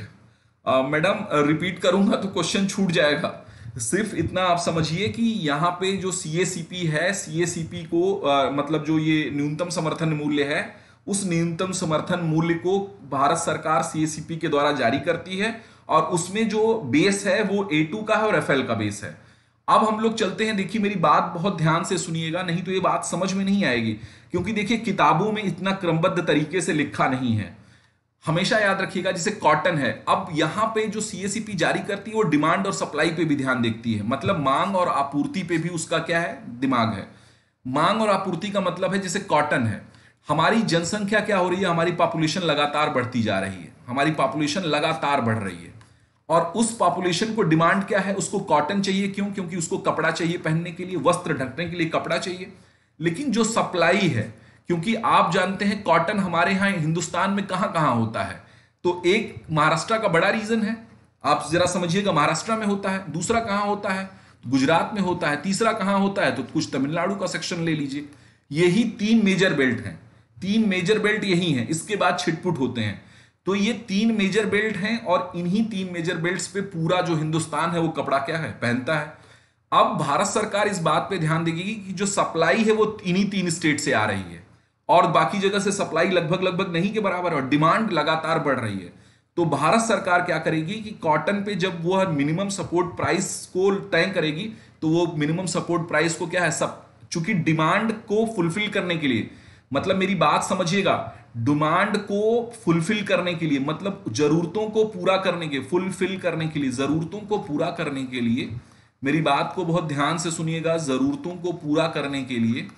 Madam repeat करूंगा तो क्वेश्चन छूट जाएगा। सिर्फ इतना आप समझिए कि यहाँ पे जो सीएसीपी है, सीएसीपी को आ, मतलब जो ये न्यूनतम समर्थन मूल्य है, उस न्यूनतम समर्थन मूल्य को भारत सरकार सीएसीपी के द्वारा जारी करती है और उसमें जो बेस है वो ए टू का है और एफएल का बेस है। अब हम लोग चलते हैं, देखिए मेरी बात बहुत ध्यान से सुनिएगा, नहीं तो ये बात समझ में नहीं आएगी, क्योंकि देखिए किताबों में इतना क्रमबद्ध तरीके से लिखा नहीं है। हमेशा याद रखिएगा, जैसे कॉटन है, अब यहां पे जो सीएसीपी जारी करती है वो डिमांड और सप्लाई पे भी ध्यान देखती है, मतलब मांग और आपूर्ति पे भी उसका क्या है, दिमाग है। मांग और आपूर्ति का मतलब है जैसे कॉटन है, हमारी जनसंख्या क्या हो रही है, हमारी पॉपुलेशन लगातार बढ़ती जा रही है, हमारी पॉपुलेशन लगातार बढ़ रही है और उस पॉपुलेशन को डिमांड क्या है, उसको कॉटन चाहिए। क्यों? क्योंकि उसको कपड़ा चाहिए पहनने के लिए, वस्त्र ढकने के लिए कपड़ा चाहिए। लेकिन जो सप्लाई है, क्योंकि आप जानते हैं कॉटन हमारे यहां हिंदुस्तान में कहां कहां होता है, तो एक महाराष्ट्र का बड़ा रीजन है, आप जरा समझिएगा, महाराष्ट्र में होता है। दूसरा कहां होता है, गुजरात में होता है। तीसरा कहां होता है, तो कुछ तमिलनाडु का सेक्शन ले लीजिए। यही तीन मेजर बेल्ट हैं, तीन मेजर बेल्ट यही हैं, इसके बाद छिटपुट होते हैं। तो ये तीन मेजर बेल्ट हैं और इन्हीं तीन मेजर बेल्ट्स पे पूरा जो हिंदुस्तान है वो कपड़ा क्या है, पहनता है। अब भारत सरकार इस बात पे ध्यान देगी कि जो सप्लाई है वो इन्हीं तीन स्टेट से आ रही है और बाकी जगह से सप्लाई लगभग लगभग नहीं के बराबर है और डिमांड लगातार बढ़ रही है। तो भारत सरकार क्या करेगी कि कॉटन पे जब वो मिनिमम सपोर्ट प्राइस को तय करेगी, तो वो मिनिमम सपोर्ट प्राइस को क्या है, सब चूंकि डिमांड को फुलफिल करने के लिए, मतलब मेरी बात समझिएगा, डिमांड को फुलफिल करने के लिए, मतलब जरूरतों को पूरा करने के, फुलफिल करने के लिए, जरूरतों को पूरा करने के लिए, मेरी बात को बहुत ध्यान से सुनिएगा, जरूरतों को पूरा करने के लिए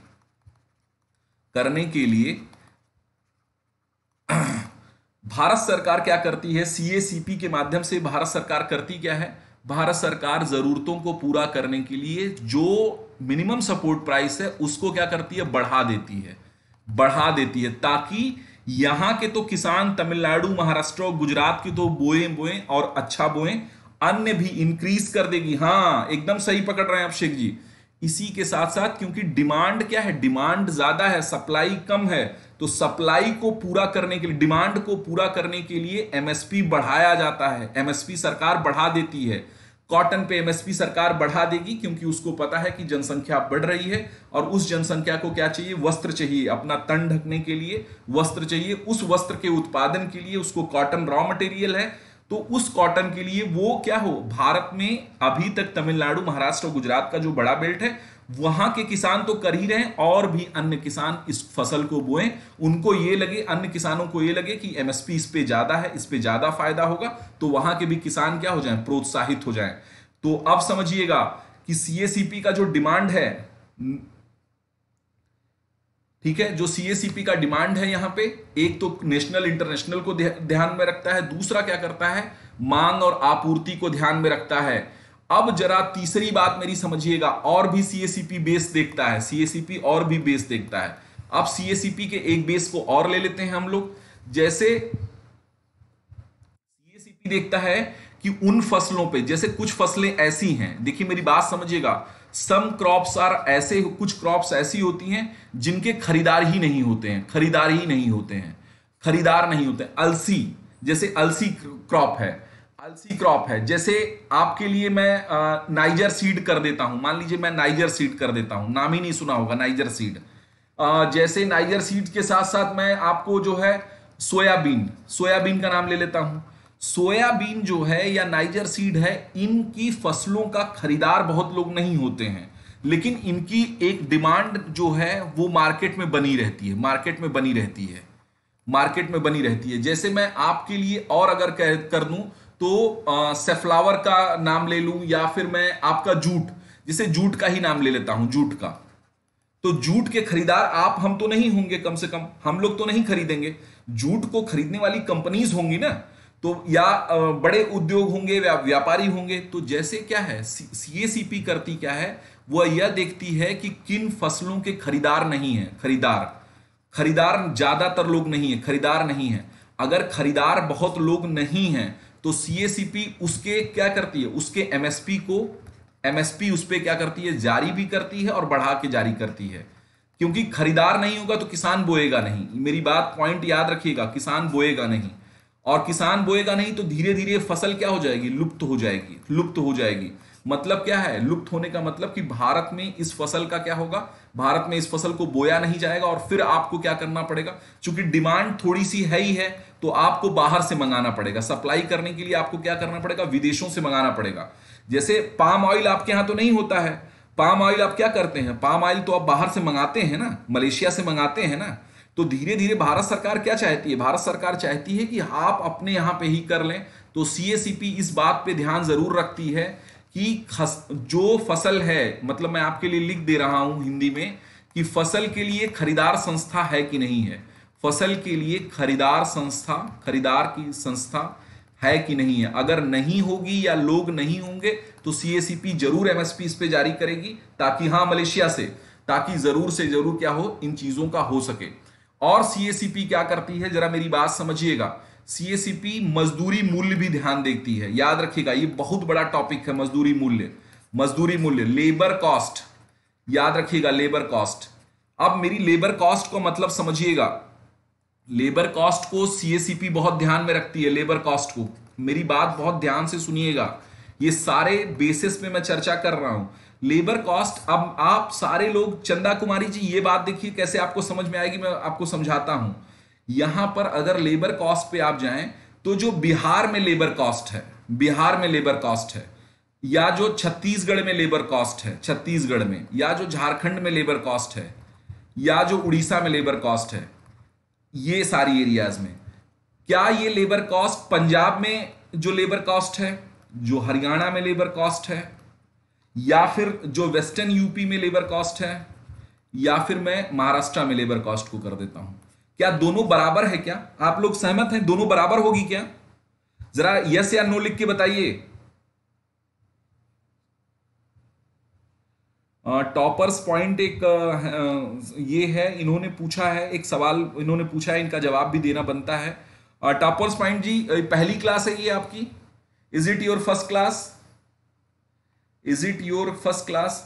करने के लिए भारत सरकार क्या करती है, सीएसीपी के माध्यम से भारत सरकार करती क्या है, भारत सरकार जरूरतों को पूरा करने के लिए जो मिनिमम सपोर्ट प्राइस है उसको क्या करती है, बढ़ा देती है, बढ़ा देती है, ताकि यहां के तो किसान तमिलनाडु, महाराष्ट्र और गुजरात की तो बोए बोए और अच्छा बोए, अन्य भी इंक्रीज कर देगी। हां, एकदम सही पकड़ रहे हैं आप शेख जी। इसी के साथ साथ क्योंकि डिमांड क्या है, डिमांड ज्यादा है, सप्लाई कम है, तो सप्लाई को पूरा करने के लिए, डिमांड को पूरा करने के लिए एमएसपी बढ़ाया जाता है, एमएसपी सरकार बढ़ा देती है। कॉटन पे एमएसपी सरकार बढ़ा देगी क्योंकि उसको पता है कि जनसंख्या बढ़ रही है और उस जनसंख्या को क्या चाहिए, वस्त्र चाहिए, अपना तन ढकने के लिए वस्त्र चाहिए। उस वस्त्र के उत्पादन के लिए उसको कॉटन रॉ मटेरियल है, तो उस कॉटन के लिए वो क्या हो, भारत में अभी तक तमिलनाडु, महाराष्ट्र और गुजरात का जो बड़ा बेल्ट है वहां के किसान तो कर ही रहे हैं और भी अन्य किसान इस फसल को बोएं, उनको ये लगे, अन्य किसानों को ये लगे कि एमएसपी इस पे ज्यादा है, इस पे ज्यादा फायदा होगा, तो वहां के भी किसान क्या हो जाएं, प्रोत्साहित हो जाएं। तो अब समझिएगा कि सीएसीपी का जो डिमांड है, ठीक है, जो सीएसीपी का डिमांड है यहां पे, एक तो नेशनल इंटरनेशनल को ध्यान में रखता है, दूसरा क्या करता है, मांग और आपूर्ति को ध्यान में रखता है। अब जरा तीसरी बात मेरी समझिएगा, और भी सीएसीपी बेस देखता है, सीएसीपी और भी बेस देखता है। अब सीएसीपी के एक बेस को और ले लेते हैं हम लोग, जैसे सीएसीपी देखता है कि उन फसलों पे, जैसे कुछ फसलें ऐसी हैं, देखिए मेरी बात समझिएगा, सम क्रॉप्स आर ऐसे, कुछ क्रॉप्स ऐसी होती हैं जिनके खरीदार ही नहीं होते हैं, खरीदार ही नहीं होते हैं, खरीदार नहीं होते। अलसी, जैसे अलसी क्रॉप है, अलसी क्रॉप है, जैसे आपके लिए मैं नाइजर सीड कर देता हूं, मान लीजिए मैं नाइजर सीड कर देता हूं, नाम ही नहीं सुना होगा नाइजर सीड। जैसे नाइजर सीड के साथ साथ मैं आपको जो है सोयाबीन, सोयाबीन का नाम ले लेता हूं। सोयाबीन जो है या नाइजर सीड है, इनकी फसलों का खरीदार बहुत लोग नहीं होते हैं, लेकिन इनकी एक डिमांड जो है वो मार्केट में बनी रहती है, मार्केट में बनी रहती है, मार्केट में बनी रहती है। जैसे मैं आपके लिए और अगर कह कर दूं तो सेफ्लावर का नाम ले लूं, या फिर मैं आपका जूट, जिसे जूट का ही नाम ले लेता हूं, जूट का। तो जूट के खरीदार आप हम तो नहीं होंगे, कम से कम हम लोग तो नहीं खरीदेंगे, जूट को खरीदने वाली कंपनीज होंगी ना, तो या बड़े उद्योग होंगे, व्यापारी होंगे। तो जैसे क्या है, सीएसीपी करती क्या है, वह यह देखती है कि किन फसलों के खरीदार नहीं है, खरीदार खरीदार ज्यादातर लोग नहीं है, खरीदार नहीं है। अगर खरीदार बहुत लोग नहीं हैं तो सीएसीपी उसके क्या करती है, उसके एमएसपी को एमएसपी उस पर क्या करती है, जारी भी करती है और बढ़ा के जारी करती है। क्योंकि खरीदार नहीं होगा तो किसान बोएगा नहीं, मेरी बात पॉइंट याद रखिएगा, किसान बोएगा नहीं, और किसान बोएगा नहीं तो धीरे धीरे फसल क्या हो जाएगी, लुप्त हो जाएगी, लुप्त हो जाएगी। मतलब क्या है लुप्त होने का मतलब कि भारत में इस फसल का क्या होगा, भारत में इस फसल को बोया नहीं जाएगा, और फिर आपको क्या करना पड़ेगा, चूंकि डिमांड थोड़ी सी है ही है तो आपको बाहर से मंगाना पड़ेगा, सप्लाई करने के लिए आपको क्या करना पड़ेगा, विदेशों से मंगाना पड़ेगा। जैसे पाम ऑयल आपके यहां तो नहीं होता है, पाम ऑयल आप क्या करते हैं, पाम ऑयल तो आप बाहर से मंगाते हैं ना, मलेशिया से मंगाते हैं ना। तो धीरे धीरे भारत सरकार क्या चाहती है, भारत सरकार चाहती है कि आप अपने यहां पे ही कर लें। तो सीएसीपी इस बात पे ध्यान जरूर रखती है कि जो फसल है, मतलब मैं आपके लिए लिख दे रहा हूं हिंदी में कि फसल के लिए खरीदार संस्था है कि नहीं है, फसल के लिए खरीदार संस्था, खरीदार की संस्था है कि नहीं है। अगर नहीं होगी या लोग नहीं होंगे तो सीएसीपी जरूर एमएसपी इस पे जारी करेगी, ताकि हाँ मलेशिया से, ताकि जरूर से जरूर क्या हो, इन चीजों का हो सके। और सीएसीपी क्या करती है, जरा मेरी बात समझिएगा, सीएसीपी मजदूरी मूल्य भी ध्यान देखती है। याद रखिएगा ये बहुत बड़ा टॉपिक है, मजदूरी मूल्य, मजदूरी मूल्य, लेबर कॉस्ट, याद रखिएगा लेबर कॉस्ट। अब मेरी लेबर कॉस्ट को मतलब समझिएगा, लेबर कॉस्ट को सीएसीपी बहुत ध्यान में रखती है, लेबर कॉस्ट को, मेरी बात बहुत ध्यान से सुनिएगा, ये सारे बेसिस पे मैं चर्चा कर रहा हूं। लेबर कॉस्ट, अब आप सारे लोग, चंदा कुमारी जी ये बात देखिए कैसे आपको समझ में आएगी, मैं आपको समझाता हूं। यहां पर अगर लेबर कॉस्ट पे आप जाएं तो जो बिहार में लेबर कॉस्ट है, बिहार में लेबर कॉस्ट है, या जो छत्तीसगढ़ में लेबर कॉस्ट है, छत्तीसगढ़ में, या जो झारखंड में लेबर कॉस्ट है, या जो उड़ीसा में लेबर कॉस्ट है, ये सारी एरियाज में, क्या ये लेबर कॉस्ट पंजाब में जो लेबर कॉस्ट है, जो हरियाणा में लेबर कॉस्ट है, या फिर जो वेस्टर्न यूपी में लेबर कॉस्ट है, या फिर मैं महाराष्ट्र में लेबर कॉस्ट को कर देता हूं, क्या दोनों बराबर है? क्या आप लोग सहमत हैं दोनों बराबर होगी क्या? जरा यस या नो लिख के बताइए। टॉपर्स पॉइंट एक आ, ये है, इन्होंने पूछा है एक सवाल, इन्होंने पूछा है, इनका जवाब भी देना बनता है। टॉपर्स पॉइंट जी, पहली क्लास है ये आपकी? Is it your first class? Is it your first class?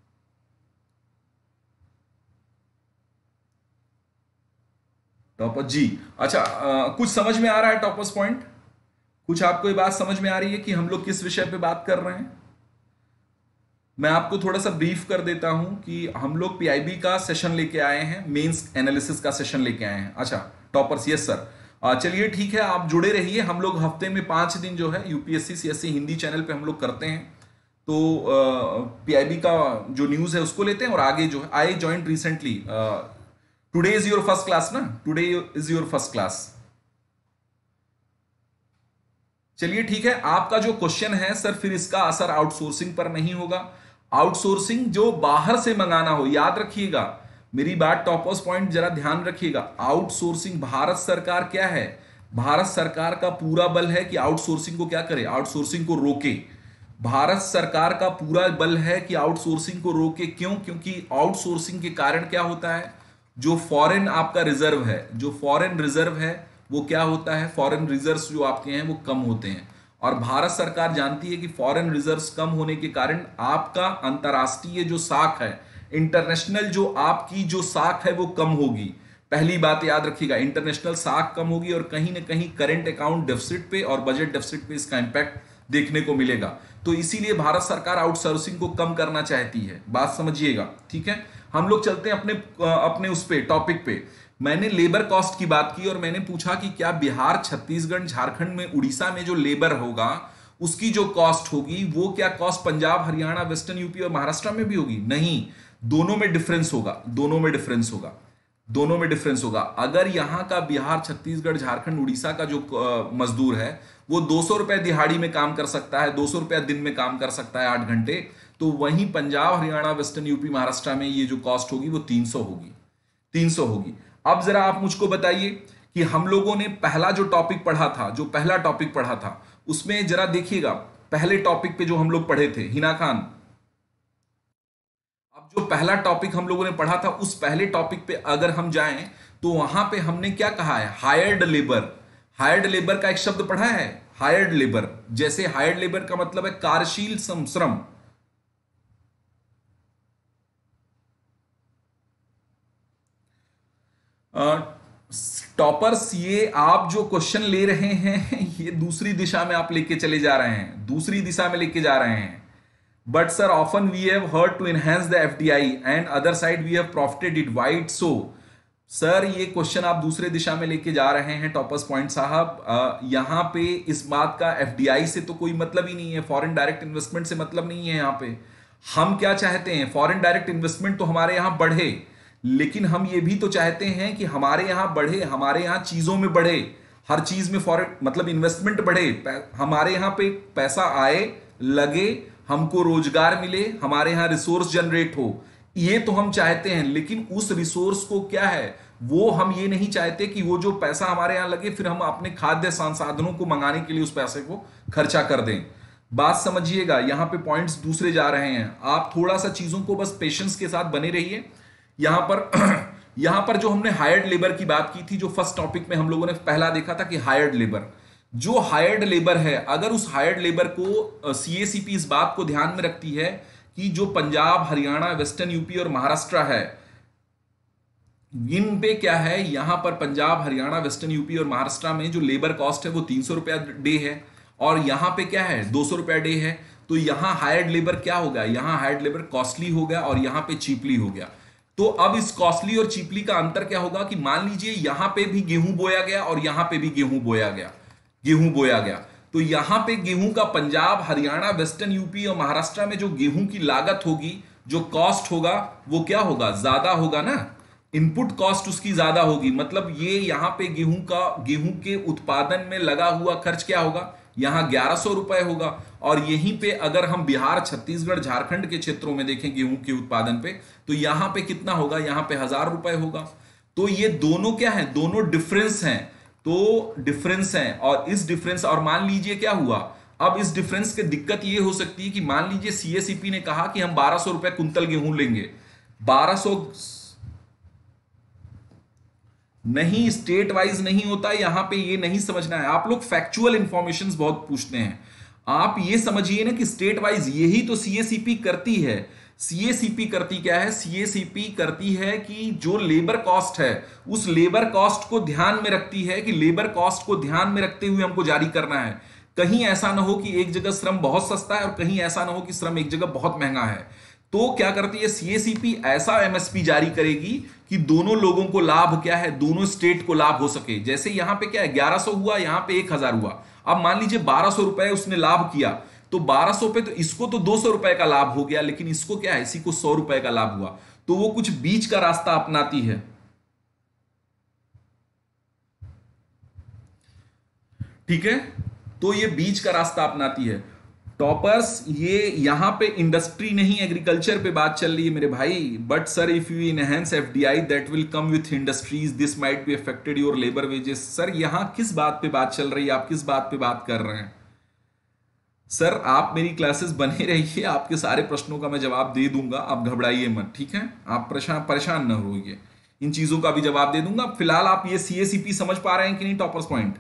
Topper ji, अच्छा, आ, कुछ समझ में आ रहा है टॉपर्स पॉइंट? कुछ आपको ये बात समझ में आ रही है कि हम लोग किस विषय पे बात कर रहे हैं? मैं आपको थोड़ा सा ब्रीफ कर देता हूं कि हम लोग पीआईबी का सेशन लेके आए हैं, मेंस एनालिसिस का सेशन लेके आए हैं। अच्छा टॉपर्स, यस सर, चलिए ठीक है, आप जुड़े रहिए। हम लोग हफ्ते में पांच दिन जो है यूपीएससी सीएससी हिंदी चैनल पे हम लोग करते हैं। तो पीआईबी का जो न्यूज़ है उसको लेते हैं, और आगे जो है, I joined recently, today is your first class ना, today is your first class. चलिए ठीक है, आपका जो क्वेश्चन है सर, फिर इसका असर आउटसोर्सिंग पर नहीं होगा। आउटसोर्सिंग जो बाहर से मंगाना हो, याद रखिएगा मेरी बात, टॉपर्स पॉइंट जरा ध्यान रखिएगा। आउटसोर्सिंग, भारत सरकार क्या है, भारत सरकार का पूरा बल है कि आउटसोर्सिंग को क्या करे, आउटसोर्सिंग को रोके। भारत सरकार का पूरा बल है कि आउटसोर्सिंग को रोके। क्यों? क्योंकि आउटसोर्सिंग के कारण क्या होता है, जो फॉरेन आपका रिजर्व है, जो फॉरेन रिजर्व है वो क्या होता है, फॉरेन रिजर्व्स जो आपके हैं वो कम होते हैं। और भारत सरकार जानती है कि फॉरेन रिजर्व्स कम होने के कारण आपका अंतर्राष्ट्रीय जो साख है, इंटरनेशनल जो आपकी जो साख है वो कम होगी। पहली बात याद रखिएगा, इंटरनेशनल साख कम होगी, और कहीं ना कहीं करंट अकाउंट डेफिसिट पे और बजट डेफिसिट पे इसका इंपैक्ट देखने को मिलेगा। तो इसीलिए भारत सरकार आउटसोर्सिंग को कम करना चाहती है, बात समझिएगा, ठीक है। हम लोग चलते हैं अपने अपने उस पे टॉपिक पे। मैंने लेबर कॉस्ट की बात की और मैंने पूछा कि क्या बिहार, छत्तीसगढ़, झारखंड में, उड़ीसा में जो लेबर होगा उसकी जो कॉस्ट होगी वो क्या cost Punjab, Haryana, western UP और महाराष्ट्र में भी होगी? नहीं, दोनों में डिफरेंस होगा, दोनों में डिफरेंस होगा। दोनों में डिफरेंस होगा। अगर यहाँ का बिहार, छत्तीसगढ़, झारखंड, उड़ीसा का जो अ, मजदूर है वो दो सौ रुपए दिहाड़ी में काम कर सकता है, दो सौ रुपया दिन में काम कर सकता है आठ घंटे, तो वहीं पंजाब, हरियाणा, वेस्टर्न यूपी, महाराष्ट्र में ये जो कॉस्ट होगी वो तीन सौ होगी, तीन सौ होगी। अब जरा आप मुझको बताइए कि हम लोगों ने पहला जो टॉपिक पढ़ा था, जो पहला टॉपिक पढ़ा था उसमें जरा देखिएगा, पहले टॉपिक पे जो हम लोग पढ़े थे, हिना खान, अब जो पहला टॉपिक हम लोगों ने पढ़ा था उस पहले टॉपिक पे अगर हम जाएं तो वहां पे हमने क्या कहा है, हायर्ड लेबर। हायर्ड लेबर का एक शब्द पढ़ा है, हायर्ड लेबर। जैसे हायर्ड लेबर का मतलब है कार्यशील श्रम। टॉपर्स, ये आप जो क्वेश्चन ले रहे हैं ये दूसरी दिशा में आप लेके चले जा रहे हैं, दूसरी दिशा में लेके जा रहे हैं। But sir often we have heard to enhance the FDI and other side we have profited it, white so. Sir ये क्वेश्चन आप दूसरे दिशा में लेके जा रहे हैं टॉपर्स पॉइंट साहब। यहां पे इस बात का एफडीआई से तो कोई मतलब ही नहीं है, फॉरेन डायरेक्ट इन्वेस्टमेंट से मतलब नहीं है। यहाँ पे हम क्या चाहते हैं, फॉरेन डायरेक्ट इन्वेस्टमेंट तो हमारे यहां बढ़े, लेकिन हम ये भी तो चाहते हैं कि हमारे यहां बढ़े, हमारे यहां चीजों में बढ़े, हर चीज में फॉरेन मतलब इन्वेस्टमेंट बढ़े, हमारे यहां पे पैसा आए, लगे, हमको रोजगार मिले, हमारे यहां रिसोर्स जनरेट हो, ये तो हम चाहते हैं। लेकिन उस रिसोर्स को क्या है, वो हम ये नहीं चाहते कि वो जो पैसा हमारे यहां लगे फिर हम अपने खाद्य संसाधनों को मंगाने के लिए उस पैसे को खर्चा कर दें। बात समझिएगा, यहां पे पॉइंट्स दूसरे जा रहे हैं, आप थोड़ा सा चीजों को बस पेशेंस के साथ बने रहिए। यहां पर यहां पर जो हमने हायर्ड लेबर की बात की थी, जो फर्स्ट टॉपिक में हम लोगों ने पहला देखा था कि हायर्ड लेबर, जो हायर्ड लेबर है, अगर उस हायर्ड लेबर को सीएसीपी इस बात को ध्यान में रखती है कि जो पंजाब, हरियाणा, वेस्टर्न यूपी और महाराष्ट्र है, इन पे क्या है, यहां पर पंजाब, हरियाणा, वेस्टर्न यूपी और महाराष्ट्र में जो लेबर कॉस्ट है वो तीन सौ रुपया डे है, और यहां पे क्या है, दो सौ रुपया डे है। तो यहां हायर्ड लेबर क्या हो गया, यहां हायर्ड लेबर कॉस्टली हो गया और यहां पे चीपली हो गया। तो अब इस कॉस्टली और चीपली का अंतर क्या होगा कि मान लीजिए यहां पे भी गेहूं बोया गया और यहां पे भी गेहूं बोया गया, गेहूं बोया गया, तो यहां पे गेहूं का पंजाब, हरियाणा, वेस्टर्न यूपी और महाराष्ट्र में जो गेहूं की लागत होगी, जो कॉस्ट होगा, वो क्या होगा, ज्यादा होगा ना, इनपुट कॉस्ट उसकी ज्यादा होगी। मतलब ये यहां पे गेहूं का, गेहूं के उत्पादन में लगा हुआ खर्च क्या होगा, यहां ग्यारह सौ रुपए होगा। और यहीं पे अगर हम बिहार, छत्तीसगढ़, झारखंड के क्षेत्रों में देखें गेहूं के उत्पादन पे, तो यहां पे कितना होगा, यहां पे हजार रुपए होगा। तो ये दोनों क्या है, दोनों डिफरेंस हैं, तो डिफरेंस है। और इस डिफरेंस, और मान लीजिए क्या हुआ, अब इस डिफरेंस की दिक्कत ये हो सकती है कि मान लीजिए सीएसईपी ने कहा कि हम बारह सौ रुपए कुंतल गेहूं लेंगे, बारह सौ नहीं, स्टेट वाइज नहीं होता, यहां पे ये नहीं समझना है। आप लोग फैक्चुअल इंफॉर्मेशन बहुत पूछते हैं, आप ये समझिए ना कि स्टेट वाइज यही तो सीएसीपी करती है। सीएसीपी करती क्या है, सीएसीपी करती है कि जो लेबर कॉस्ट है उस लेबर कॉस्ट को ध्यान में रखती है, कि लेबर कॉस्ट को ध्यान में रखते हुए हमको जारी करना है। कहीं ऐसा ना हो कि एक जगह श्रम बहुत सस्ता है और कहीं ऐसा ना हो कि श्रम एक जगह बहुत महंगा है। तो क्या करती है सीएसीपी, ऐसा एमएसपी जारी करेगी कि दोनों लोगों को लाभ क्या है, दोनों स्टेट को लाभ हो सके। जैसे यहां पे क्या है, ग्यारह सौ हुआ, यहां पे एक हजार हुआ। अब मान लीजिए बारह सौ रुपए उसने लाभ किया, तो बारह सौ पे तो इसको तो दो सौ रुपए का लाभ हो गया, लेकिन इसको क्या है, इसी को सौ रुपए का लाभ हुआ। तो वो कुछ बीच का रास्ता अपनाती है। ठीक है, तो ये बीच का रास्ता अपनाती है। टॉपर्स, ये यहां पे इंडस्ट्री नहीं एग्रीकल्चर पे बात चल रही है मेरे भाई। But sir if you enhance FDI that will come with industries, this might be affected your labour wages. Sir यहां किस बात पे बात चल रही है, आप किस बात पे बात कर रहे हैं? सर आप मेरी क्लासेस बने रहिए, आपके सारे प्रश्नों का मैं जवाब दे दूंगा, आप घबराइए मत, ठीक है? आप परेशान परेशान न होइए, इन चीजों का भी जवाब दे दूंगा। फिलहाल आप ये सीएसीपी समझ पा रहे हैं कि नहीं टॉपर्स पॉइंट?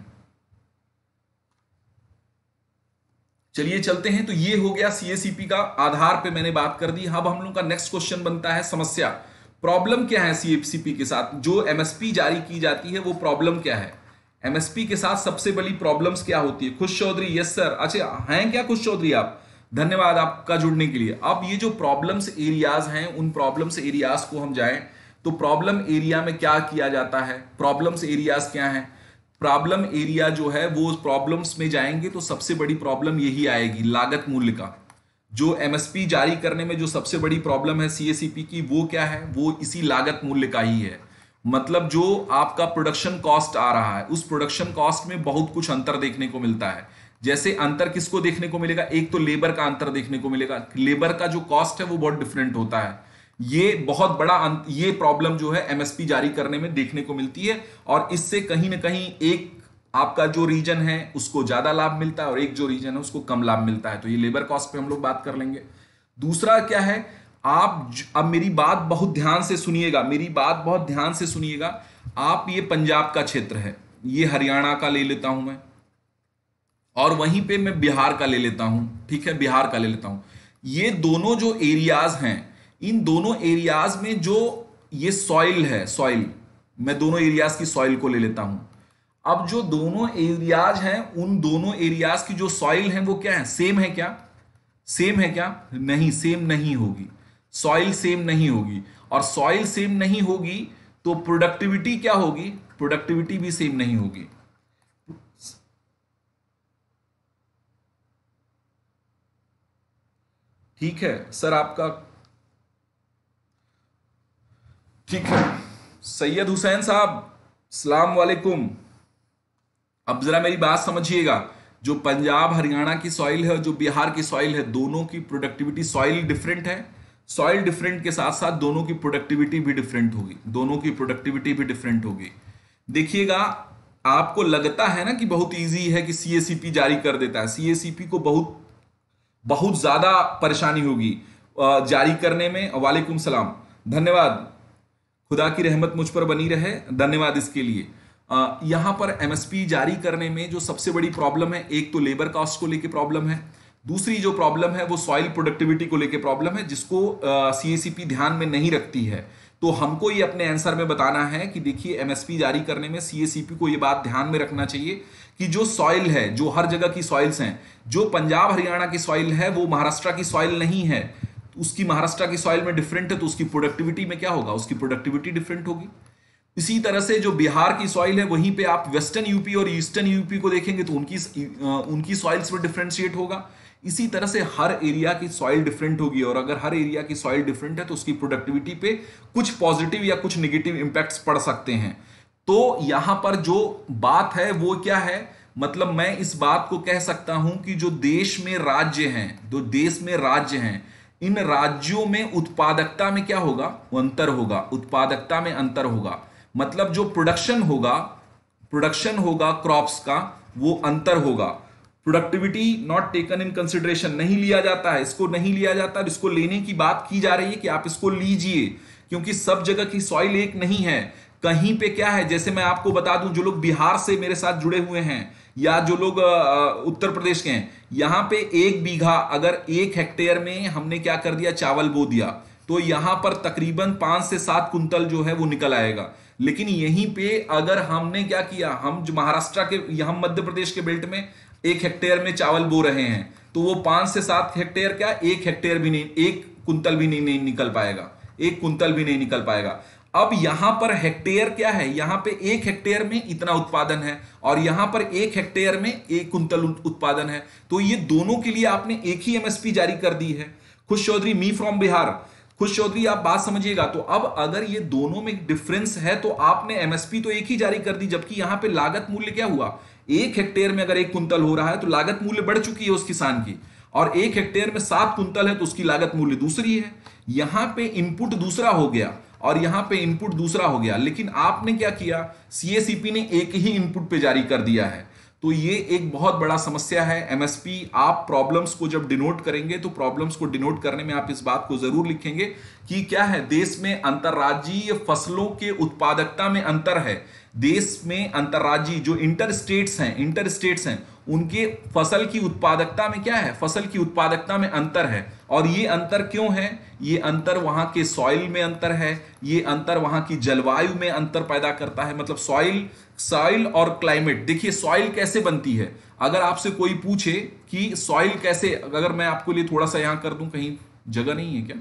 चलिए चलते हैं। तो ये हो गया सीएसीपी का आधार पे मैंने बात कर दी। अब हम लोग का नेक्स्ट क्वेश्चन बनता है समस्या। प्रॉब्लम क्या है सीएसीपी के साथ, जो एमएसपी जारी की जाती है वो प्रॉब्लम क्या है? एमएसपी के साथ सबसे बड़ी प्रॉब्लम्स क्या होती है? खुश चौधरी, यस सर। अच्छा हैं क्या खुश चौधरी आप? धन्यवाद आपका जुड़ने के लिए। अब ये जो प्रॉब्लम्स एरियाज हैं, उन प्रॉब्लम्स एरियाज को हम जाएं तो प्रॉब्लम एरिया में क्या किया जाता है, प्रॉब्लम्स एरियाज क्या हैं? प्रॉब्लम एरिया जो है वो प्रॉब्लम्स में जाएंगे तो सबसे बड़ी प्रॉब्लम यही आएगी, लागत मूल्य का। जो एमएसपी जारी करने में जो सबसे बड़ी प्रॉब्लम है सीएसीपी की, वो क्या है? वो इसी लागत मूल्य का ही है। मतलब जो आपका प्रोडक्शन कॉस्ट आ रहा है, उस प्रोडक्शन कॉस्ट में बहुत कुछ अंतर देखने को मिलता है। जैसे अंतर किसको देखने को मिलेगा, एक तो लेबर का अंतर देखने को मिलेगा, लेबर का जो कॉस्ट है वो बहुत डिफरेंट होता है। ये बहुत बड़ा अंत, ये प्रॉब्लम जो है एमएसपी जारी करने में देखने को मिलती है, और इससे कहीं ना कहीं एक आपका जो रीजन है उसको ज्यादा लाभ मिलता है और एक जो रीजन है उसको कम लाभ मिलता है। तो ये लेबर कॉस्ट पे हम लोग बात कर लेंगे। दूसरा क्या है, आप ज- अब मेरी बात बहुत ध्यान से सुनिएगा, मेरी बात बहुत ध्यान से सुनिएगा। आप, ये पंजाब का क्षेत्र है, ये हरियाणा का ले लेता हूं मैं, और वहीं पे मैं बिहार का ले लेता हूं, ठीक है, बिहार का ले लेता हूं। ये दोनों जो एरियाज हैं, इन दोनों एरियाज में जो ये सॉइल है, सॉइल, मैं दोनों एरियाज की सॉइल को ले लेता हूं। अब जो दोनों एरियाज हैं, उन दोनों एरियाज की जो सॉइल है वो क्या है, सेम है क्या, सेम है क्या, नहीं, सेम नहीं होगी। सॉइल सेम नहीं होगी, और सॉइल सेम नहीं होगी तो प्रोडक्टिविटी क्या होगी, प्रोडक्टिविटी भी सेम नहीं होगी। ठीक है सर आपका, ठीक है। सैयद हुसैन साहब, सलाम वालेकुम। अब जरा मेरी बात समझिएगा, जो पंजाब हरियाणा की सॉइल है और जो बिहार की सॉइल है, दोनों की प्रोडक्टिविटी, सॉइल डिफरेंट है, सॉइल डिफरेंट के साथ साथ दोनों की प्रोडक्टिविटी भी डिफरेंट होगी, दोनों की प्रोडक्टिविटी भी डिफरेंट होगी। देखिएगा, आपको लगता है ना कि बहुत इजी है कि सीएसीपी जारी कर देता है, सीएसीपी को बहुत बहुत ज्यादा परेशानी होगी अ, जारी करने में। वालेकुम सलाम, धन्यवाद, खुदा की रहमत मुझ पर बनी रहे, धन्यवाद इसके लिए। अ, यहां पर एमएसपी जारी करने में जो सबसे बड़ी प्रॉब्लम है, एक तो लेबर कॉस्ट को लेके प्रॉब्लम है, दूसरी जो प्रॉब्लम है वो सॉइल प्रोडक्टिविटी को लेके प्रॉब्लम है, जिसको सीएसीपी ध्यान में नहीं रखती है। तो हमको ये अपने आंसर में बताना है कि देखिए, एमएसपी जारी करने में सीएसीपी को ये बात ध्यान में रखना चाहिए कि जो सॉइल है, जो हर जगह की सॉइल्स हैं, जो पंजाब हरियाणा की सॉइल है वो महाराष्ट्र की सॉइल नहीं है, उसकी महाराष्ट्र की सॉइल में डिफरेंट है, तो उसकी प्रोडक्टिविटी में क्या होगा, उसकी प्रोडक्टिविटी डिफरेंट होगी। इसी तरह से जो बिहार की सॉइल है, वहीं पे आप वेस्टर्न यूपी और ईस्टर्न यूपी को देखेंगे तो उनकी उनकी सॉइल्स में डिफरेंशिएट होगा। इसी तरह से हर एरिया की सॉइल डिफरेंट होगी, और अगर हर एरिया की सॉइल डिफरेंट है तो उसकी प्रोडक्टिविटी पे कुछ पॉजिटिव या कुछ नेगेटिव इंपैक्ट्स पड़ सकते हैं। तो यहां पर जो बात है वो क्या है, मतलब मैं इस बात को कह सकता हूं कि जो देश में राज्य हैं, जो देश में राज्य हैं, इन राज्यों में उत्पादकता में क्या होगा, वो अंतर होगा, उत्पादकता में अंतर होगा। मतलब जो प्रोडक्शन होगा, प्रोडक्शन होगा क्रॉप्स का, वो अंतर होगा। Productivity not taken in consideration, नहीं लिया जाता है, इसको नहीं लिया जाता, इसको लेने की बात की जा रही है कि आप इसको लीजिए, क्योंकि सब जगह की सॉइल एक नहीं है। कहीं पे क्या है, जैसे मैं आपको बता दूं, जो लोग बिहार से मेरे साथ जुड़े हुए हैं या जो लोग उत्तर प्रदेश के हैं, यहां पे एक बीघा अगर एक हेक्टेयर में हमने क्या कर दिया, चावल बो दिया, तो यहां पर तकरीबन पांच से सात कुंतल जो है वो निकल आएगा। लेकिन यहीं पे अगर हमने क्या किया, हम जो महाराष्ट्र के, हम मध्य प्रदेश के बेल्ट में एक हेक्टेयर में चावल बो रहे हैं, तो वो पांच से सात हेक्टेयर क्या, एक हेक्टेयर भी नहीं, एक कुंतल भी नहीं, नहीं निकल पाएगा, एक कुंतल भी नहीं निकल पाएगा। अब यहां पर हेक्टेयर क्या है, यहां पे एक हेक्टेयर में इतना उत्पादन है और यहां पर एक हेक्टेयर में एक कुंतल उत्पादन है, तो ये दोनों के लिए आपने एक ही एमएसपी जारी कर दी है। खुश चौधरी, मी फ्रॉम बिहार, खुश चौधरी आप बात समझिएगा। तो अब अगर ये दोनों में डिफरेंस है तो आपने एमएसपी तो एक ही जारी कर दी, जबकि यहां पे लागत मूल्य क्या हुआ, एक हेक्टेयर में अगर एक कुंतल हो रहा है तो लागत मूल्य बढ़ चुकी है उस किसान की, और एक हेक्टेयर में सात कुंतल है तो उसकी लागत मूल्य दूसरी है। यहां पे इनपुट दूसरा हो गया और यहां पे इनपुट दूसरा हो गया, लेकिन आपने क्या किया, सीएसीपी ने एक ही इनपुट पे जारी कर दिया है। तो ये एक बहुत बड़ा समस्या है एमएसपी। आप प्रॉब्लम्स को जब डिनोट करेंगे तो प्रॉब्लम्स को डिनोट करने में आप इस बात को जरूर लिखेंगे कि क्या है, देश में अंतर्राज्यीय फसलों के उत्पादकता में अंतर है, देश में अंतर्राज्यीय जो इंटर स्टेट्स हैं, इंटर स्टेट्स हैं, उनके फसल की उत्पादकता में क्या है, फसल की उत्पादकता में अंतर है। और ये अंतर क्यों है, ये अंतर वहां के सॉइल में अंतर है, ये अंतर वहां की जलवायु में अंतर पैदा करता है। मतलब सॉइल, सॉइल और क्लाइमेट। देखिए सॉइल कैसे बनती है, अगर आपसे कोई पूछे कि सॉइल कैसे, अगर मैं आपको लिए थोड़ा सा यहां कर दूं, कहीं जगह नहीं है क्या,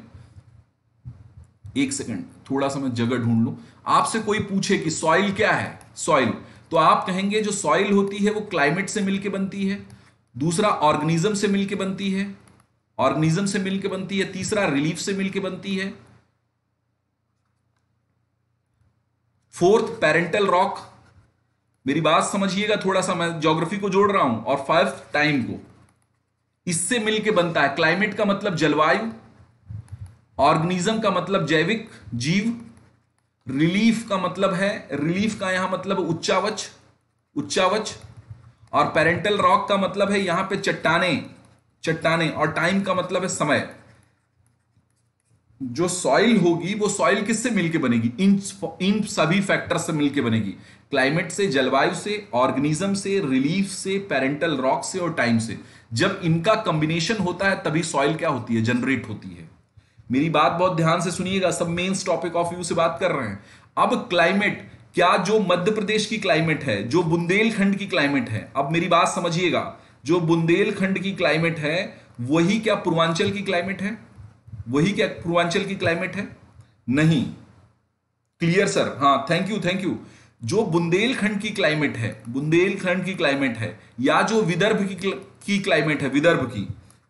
एक सेकंड, थोड़ा सा मैं जगह ढूंढ लूं। आपसे कोई पूछे कि सॉइल क्या है, सॉइल, तो आप कहेंगे जो सॉइल होती है वो क्लाइमेट से मिलके बनती है, दूसरा ऑर्गेनिज्म से मिलके बनती है, ऑर्गेनिज्म से मिलके बनती है, तीसरा रिलीफ से मिलके बनती है, फोर्थ पेरेंटल रॉक, मेरी बात समझिएगा थोड़ा सा, मैं ज्योग्राफी को जोड़ रहा हूं, और फिफ्थ टाइम को, इससे मिलके बनता है। क्लाइमेट का मतलब जलवायु, ऑर्गेनिज्म का मतलब जैविक जीव, रिलीफ का मतलब है, रिलीफ का यहां मतलब उच्चावच, उच्चावच, और पेरेंटल रॉक का मतलब है यहां पे चट्टाने, चट्टाने, और टाइम का मतलब है समय। जो सॉइल होगी वो सॉइल किससे मिलके बनेगी? इन इन सभी फैक्टर से मिलके बनेगी। क्लाइमेट से, जलवायु से, ऑर्गेनिज्म से, रिलीफ से, पेरेंटल रॉक से और टाइम से। जब इनका कॉम्बिनेशन होता है तभी सॉइल क्या होती है? जनरेट होती है। मेरी बात बहुत ध्यान से सुनिएगा, सब मेंस टॉपिक ऑफ व्यू से बात कर रहे हैं। अब क्लाइमेट, क्या जो मध्य प्रदेश की क्लाइमेट है, जो बुंदेलखंड की क्लाइमेट है, अब मेरी बात समझिएगा, जो बुंदेलखंड की क्लाइमेट है वही क्या पूर्वांचल की क्लाइमेट है? वही क्या पूर्वांचल की क्लाइमेट है? नहीं। Clear sir? हाँ, थैंक यू, थैंक यू। जो बुंदेलखंड की क्लाइमेट है, बुंदेलखंड की क्लाइमेट है, या जो विदर्भ की की क्लाइमेट है, विदर्भ की,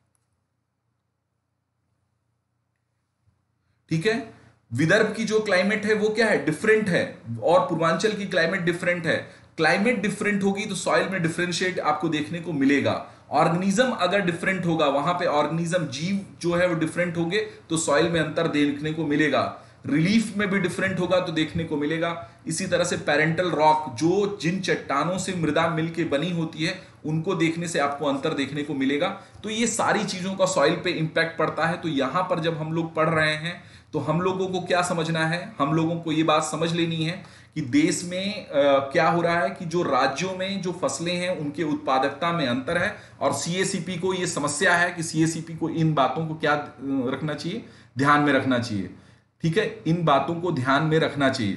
ठीक है, विदर्भ की जो क्लाइमेट है वो क्या है? डिफरेंट है, और पूर्वांचल की क्लाइमेट डिफरेंट है। क्लाइमेट डिफरेंट होगी तो सॉइल में डिफरेंशिएट आपको देखने को मिलेगा। ऑर्गेनिज्म अगर डिफरेंट होगा, वहां पे ऑर्गेनिज्म जीव जो है वो डिफरेंट होंगे तो सॉइल में अंतर देखने को मिलेगा। रिलीफ में भी डिफरेंट होगा तो देखने को मिलेगा। इसी तरह से पेरेंटल रॉक, जो जिन चट्टानों से मृदा मिलके बनी होती है उनको देखने से आपको अंतर देखने को मिलेगा। तो ये सारी चीजों का सॉइल पे इंपैक्ट पड़ता है। तो यहां पर जब हम लोग पढ़ रहे हैं तो हम लोगों को क्या समझना है? हम लोगों को ये बात समझ लेनी है कि देश में आ, क्या हो रहा है कि जो राज्यों में जो फसलें हैं उनके उत्पादकता में अंतर है, और सीएसीपी को ये समस्या है कि सीएसीपी को इन बातों को क्या रखना चाहिए? ध्यान में रखना चाहिए। ठीक है, इन बातों को ध्यान में रखना चाहिए।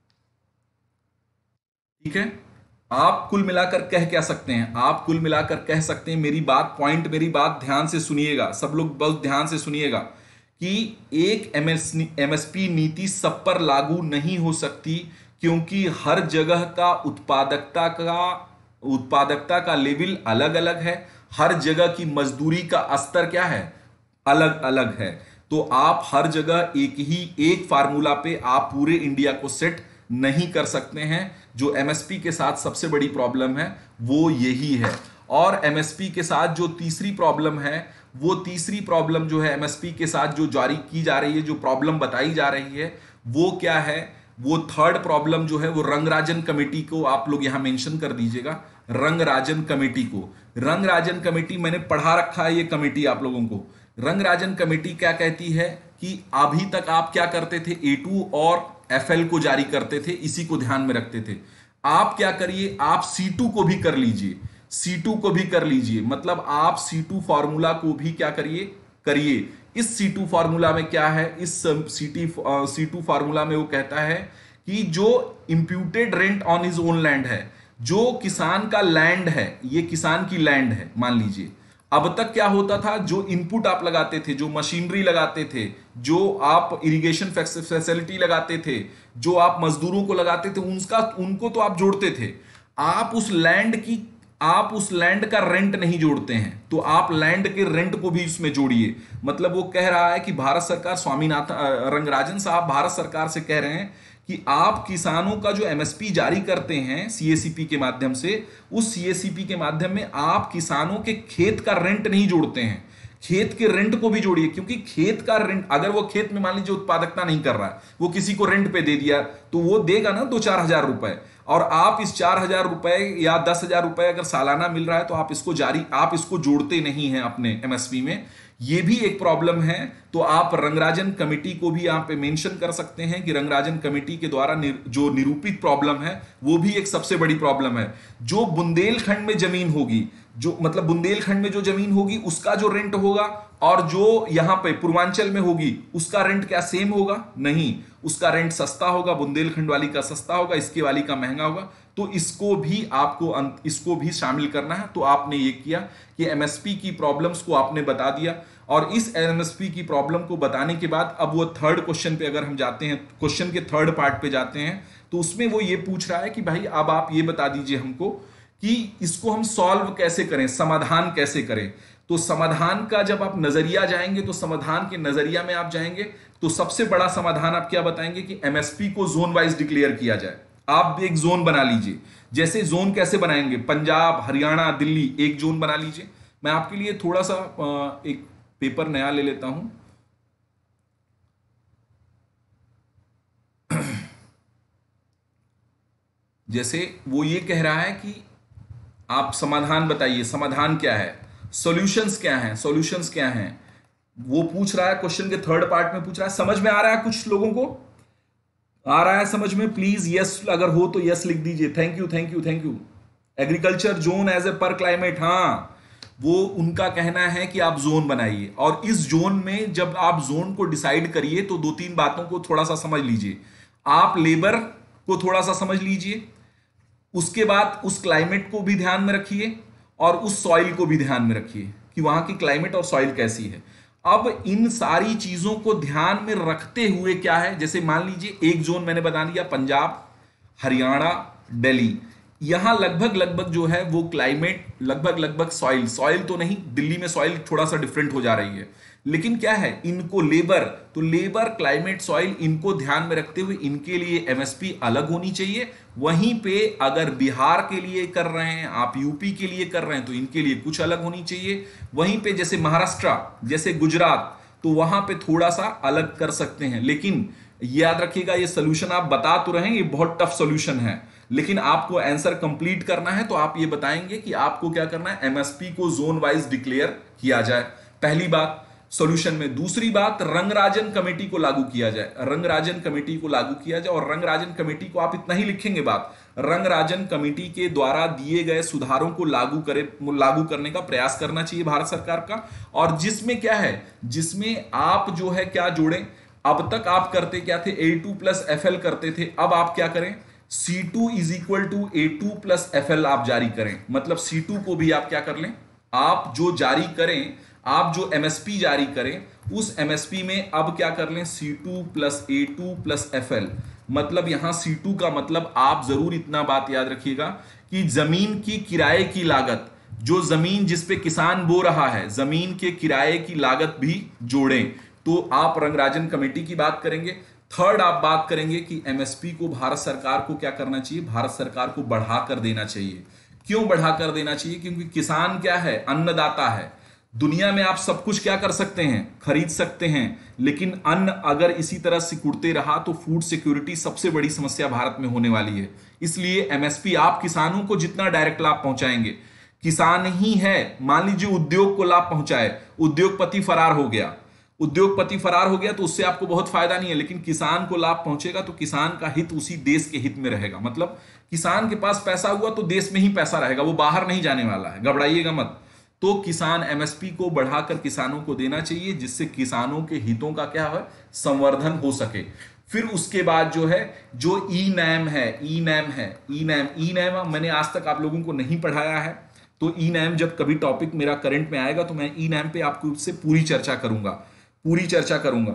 ठीक है, आप कुल मिलाकर कह क्या सकते हैं? आप कुल मिलाकर कह सकते हैं, मेरी बात पॉइंट, मेरी बात ध्यान से सुनिएगा, सब लोग बहुत ध्यान से सुनिएगा, कि एक एमएस एमएसपी नीति सब पर लागू नहीं हो सकती, क्योंकि हर जगह का उत्पादकता का उत्पादकता का लेवल अलग अलग है। हर जगह की मजदूरी का स्तर क्या है? अलग अलग है। तो आप हर जगह एक ही एक फार्मूला पे आप पूरे इंडिया को सेट नहीं कर सकते हैं। जो एमएसपी के साथ सबसे बड़ी प्रॉब्लम है वो यही है। और एमएसपी के साथ जो तीसरी प्रॉब्लम है, वो तीसरी प्रॉब्लम जो है एमएसपी के साथ जो जारी की जा रही है, जो प्रॉब्लम बताई जा रही है, वो क्या है? वो थर्ड प्रॉब्लम जो है वो रंगराजन कमेटी को आप लोग यहां मेंशन कर दीजिएगा। रंगराजन कमेटी को, रंगराजन कमेटी मैंने पढ़ा रखा है ये कमेटी आप लोगों को। रंगराजन कमेटी क्या कहती है कि अभी तक आप क्या करते थे? ए टू और एफएल को जारी करते थे, इसी को ध्यान में रखते थे। आप क्या करिए, आप सी टू को भी कर लीजिए, सी टू को भी कर लीजिए। मतलब आप सी टू फॉर्मूला को भी क्या करिए? करिए। इस सी टू फॉर्मूला में क्या है? इस सी टू फॉर्मूला में वो कहता है कि जो imputed rent on his own land है, जो किसान का लैंड है, ये किसान की लैंड है मान लीजिए। अब तक क्या होता था? जो इनपुट आप लगाते थे, जो मशीनरी लगाते थे, जो आप इरिगेशन फैसिलिटी लगाते थे, जो आप मजदूरों को लगाते थे, उनका उनको तो आप जोड़ते थे। आप उस लैंड की आप उस लैंड का रेंट नहीं जोड़ते हैं, तो आप लैंड के रेंट को भी उसमें जोड़िए। मतलब वो कह रहा है कि भारत सरकार, स्वामीनाथन रंगराजन साहब भारत सरकार से कह रहे हैं कि आप किसानों का जो एमएसपी जारी करते हैं सीएसीपी के माध्यम से, उस सीएसीपी के माध्यम में आप किसानों के खेत का रेंट नहीं जोड़ते हैं, खेत के रेंट को भी जोड़िए। क्योंकि खेत का रेंट, अगर वो खेत में मान लीजिए उत्पादकता नहीं कर रहा है, वो किसी को रेंट पे दे दिया, तो वो देगा ना दो चार हजार रुपए, और आप इस चार हजार रुपए या दस हजार रुपए अगर सालाना मिल रहा है तो आप इसको जारी आप इसको जोड़ते नहीं हैं अपने एमएसपी में। ये भी एक प्रॉब्लम है। तो आप रंगराजन कमेटी को भी यहाँ पे मेंशन कर सकते हैं कि रंगराजन कमेटी के द्वारा निर, जो निरूपित प्रॉब्लम है वो भी एक सबसे बड़ी प्रॉब्लम है। जो बुंदेलखंड में जमीन होगी, जो मतलब बुंदेलखंड में जो जमीन होगी उसका जो रेंट होगा, और जो यहां पे पूर्वांचल में होगी उसका रेंट क्या सेम होगा? नहीं, उसका रेंट सस्ता होगा, बुंदेलखंड वाली का सस्ता होगा, इसके वाली का महंगा होगा। तो इसको भी आपको इसको भी शामिल करना है। तो आपने ये किया कि एमएसपी की प्रॉब्लम्स को आपने बता दिया, और इस एमएसपी की प्रॉब्लम को बताने के बाद अब वो थर्ड क्वेश्चन पे अगर हम जाते हैं, क्वेश्चन के थर्ड पार्ट पे जाते हैं, तो उसमें वो ये पूछ रहा है कि भाई अब आप ये बता दीजिए हमको कि इसको हम सॉल्व कैसे करें, समाधान कैसे करें। तो समाधान का जब आप नजरिया जाएंगे, तो समाधान के नजरिया में आप जाएंगे तो सबसे बड़ा समाधान आप क्या बताएंगे कि एमएसपी को जोन वाइज डिक्लेयर किया जाए। आप एक जोन बना लीजिए। जैसे जोन कैसे बनाएंगे, पंजाब, हरियाणा, दिल्ली, एक जोन बना लीजिए। मैं आपके लिए थोड़ा सा एक पेपर नया ले लेता हूं। जैसे वो ये कह रहा है कि आप समाधान बताइए, समाधान क्या है, सॉल्यूशंस क्या हैं, सॉल्यूशंस क्या हैं। वो पूछ रहा है, क्वेश्चन के थर्ड पार्ट में पूछ रहा है। समझ में आ रहा है कुछ लोगों को? आ रहा है समझ में? प्लीज यस अगर हो तो यस लिख दीजिए। Thank you thank you thank you. Agriculture zone as a per climate, हाँ वो उनका कहना है कि आप जोन बनाइए। और इस जोन में जब आप जोन को डिसाइड करिए तो दो तीन बातों को थोड़ा सा समझ लीजिए। आप लेबर को थोड़ा सा समझ लीजिए, उसके बाद उस क्लाइमेट को भी ध्यान में रखिए और उस सॉइल को भी ध्यान में रखिए कि वहां की क्लाइमेट और सॉइल कैसी है। अब इन सारी चीजों को ध्यान में रखते हुए क्या है, जैसे मान लीजिए एक जोन मैंने बता दिया, पंजाब, हरियाणा, दिल्ली। यहां लगभग लगभग जो है वो क्लाइमेट, लगभग लगभग सॉइल, सॉइल तो नहीं, दिल्ली में सॉइल थोड़ा सा डिफरेंट हो जा रही है, लेकिन क्या है इनको लेबर, तो लेबर, क्लाइमेट, सॉइल, इनको ध्यान में रखते हुए इनके लिए एमएसपी अलग होनी चाहिए। वहीं पे अगर बिहार के लिए कर रहे हैं, आप यूपी के लिए कर रहे हैं, तो इनके लिए कुछ अलग होनी चाहिए। वहीं पे जैसे महाराष्ट्र, जैसे गुजरात, तो वहां पे थोड़ा सा अलग कर सकते हैं। लेकिन याद रखिएगा ये सोल्यूशन आप बता तो रहे हैं, ये बहुत टफ सोल्यूशन है, लेकिन आपको आंसर कंप्लीट करना है तो आप ये बताएंगे कि आपको क्या करना है, एमएसपी को जोन वाइज डिक्लेयर किया जाए। पहली बात सॉल्यूशन में। दूसरी बात, रंगराजन कमेटी को लागू किया जाए, रंगराजन कमेटी को लागू किया जाए। और रंगराजन कमेटी को आप इतना ही लिखेंगे बात, रंगराजन कमेटी के द्वारा दिए गए सुधारों को लागू करे, लागू करने का प्रयास करना चाहिए भारत सरकार का। और जिसमें क्या है, जिसमें आप जो है क्या जोड़ें, अब तक आप करते क्या थे, A two plus F L करते थे, अब आप क्या करें, C two is equal to A two plus F L आप जारी करें। मतलब सी टू को भी आप क्या कर लें, आप जो जारी करें, आप जो एमएसपी जारी करें, उस एमएसपी में अब क्या कर लें, C two plus A two plus F L. मतलब यहां सी टू का मतलब आप जरूर इतना बात याद रखिएगा कि जमीन की किराए की लागत, जो जमीन जिस पे किसान बो रहा है, जमीन के किराए की लागत भी जोड़ें। तो आप रंगराजन कमेटी की बात करेंगे। थर्ड आप बात करेंगे कि एमएसपी को भारत सरकार को क्या करना चाहिए, भारत सरकार को बढ़ाकर देना चाहिए। क्यों बढ़ाकर देना चाहिए? क्योंकि किसान क्या है, अन्नदाता है। दुनिया में आप सब कुछ क्या कर सकते हैं, खरीद सकते हैं, लेकिन अन्न अगर इसी तरह सिकुड़ते रहा तो फूड सिक्योरिटी सबसे बड़ी समस्या भारत में होने वाली है। इसलिए एमएसपी आप किसानों को जितना डायरेक्ट लाभ पहुंचाएंगे, किसान ही है, मान लीजिए उद्योग को लाभ पहुंचाए, उद्योगपति फरार हो गया, उद्योगपति फरार हो गया तो उससे आपको बहुत फायदा नहीं है, लेकिन किसान को लाभ पहुंचेगा तो किसान का हित उसी देश के हित में रहेगा। मतलब किसान के पास पैसा हुआ तो देश में ही पैसा रहेगा, वो बाहर नहीं जाने वाला है, घबराइएगा मत। तो किसान एमएसपी को बढ़ाकर किसानों को देना चाहिए, जिससे किसानों के हितों का क्या है, संवर्धन हो सके। फिर उसके बाद जो है, जो ई नैम है, ई नैम है, ई नैम, ई नैम मैंने आज तक आप लोगों को नहीं पढ़ाया है, तो ई नैम जब कभी टॉपिक मेरा करंट में आएगा तो मैं ई नैम पे आपको उससे पूरी चर्चा करूंगा, पूरी चर्चा करूंगा।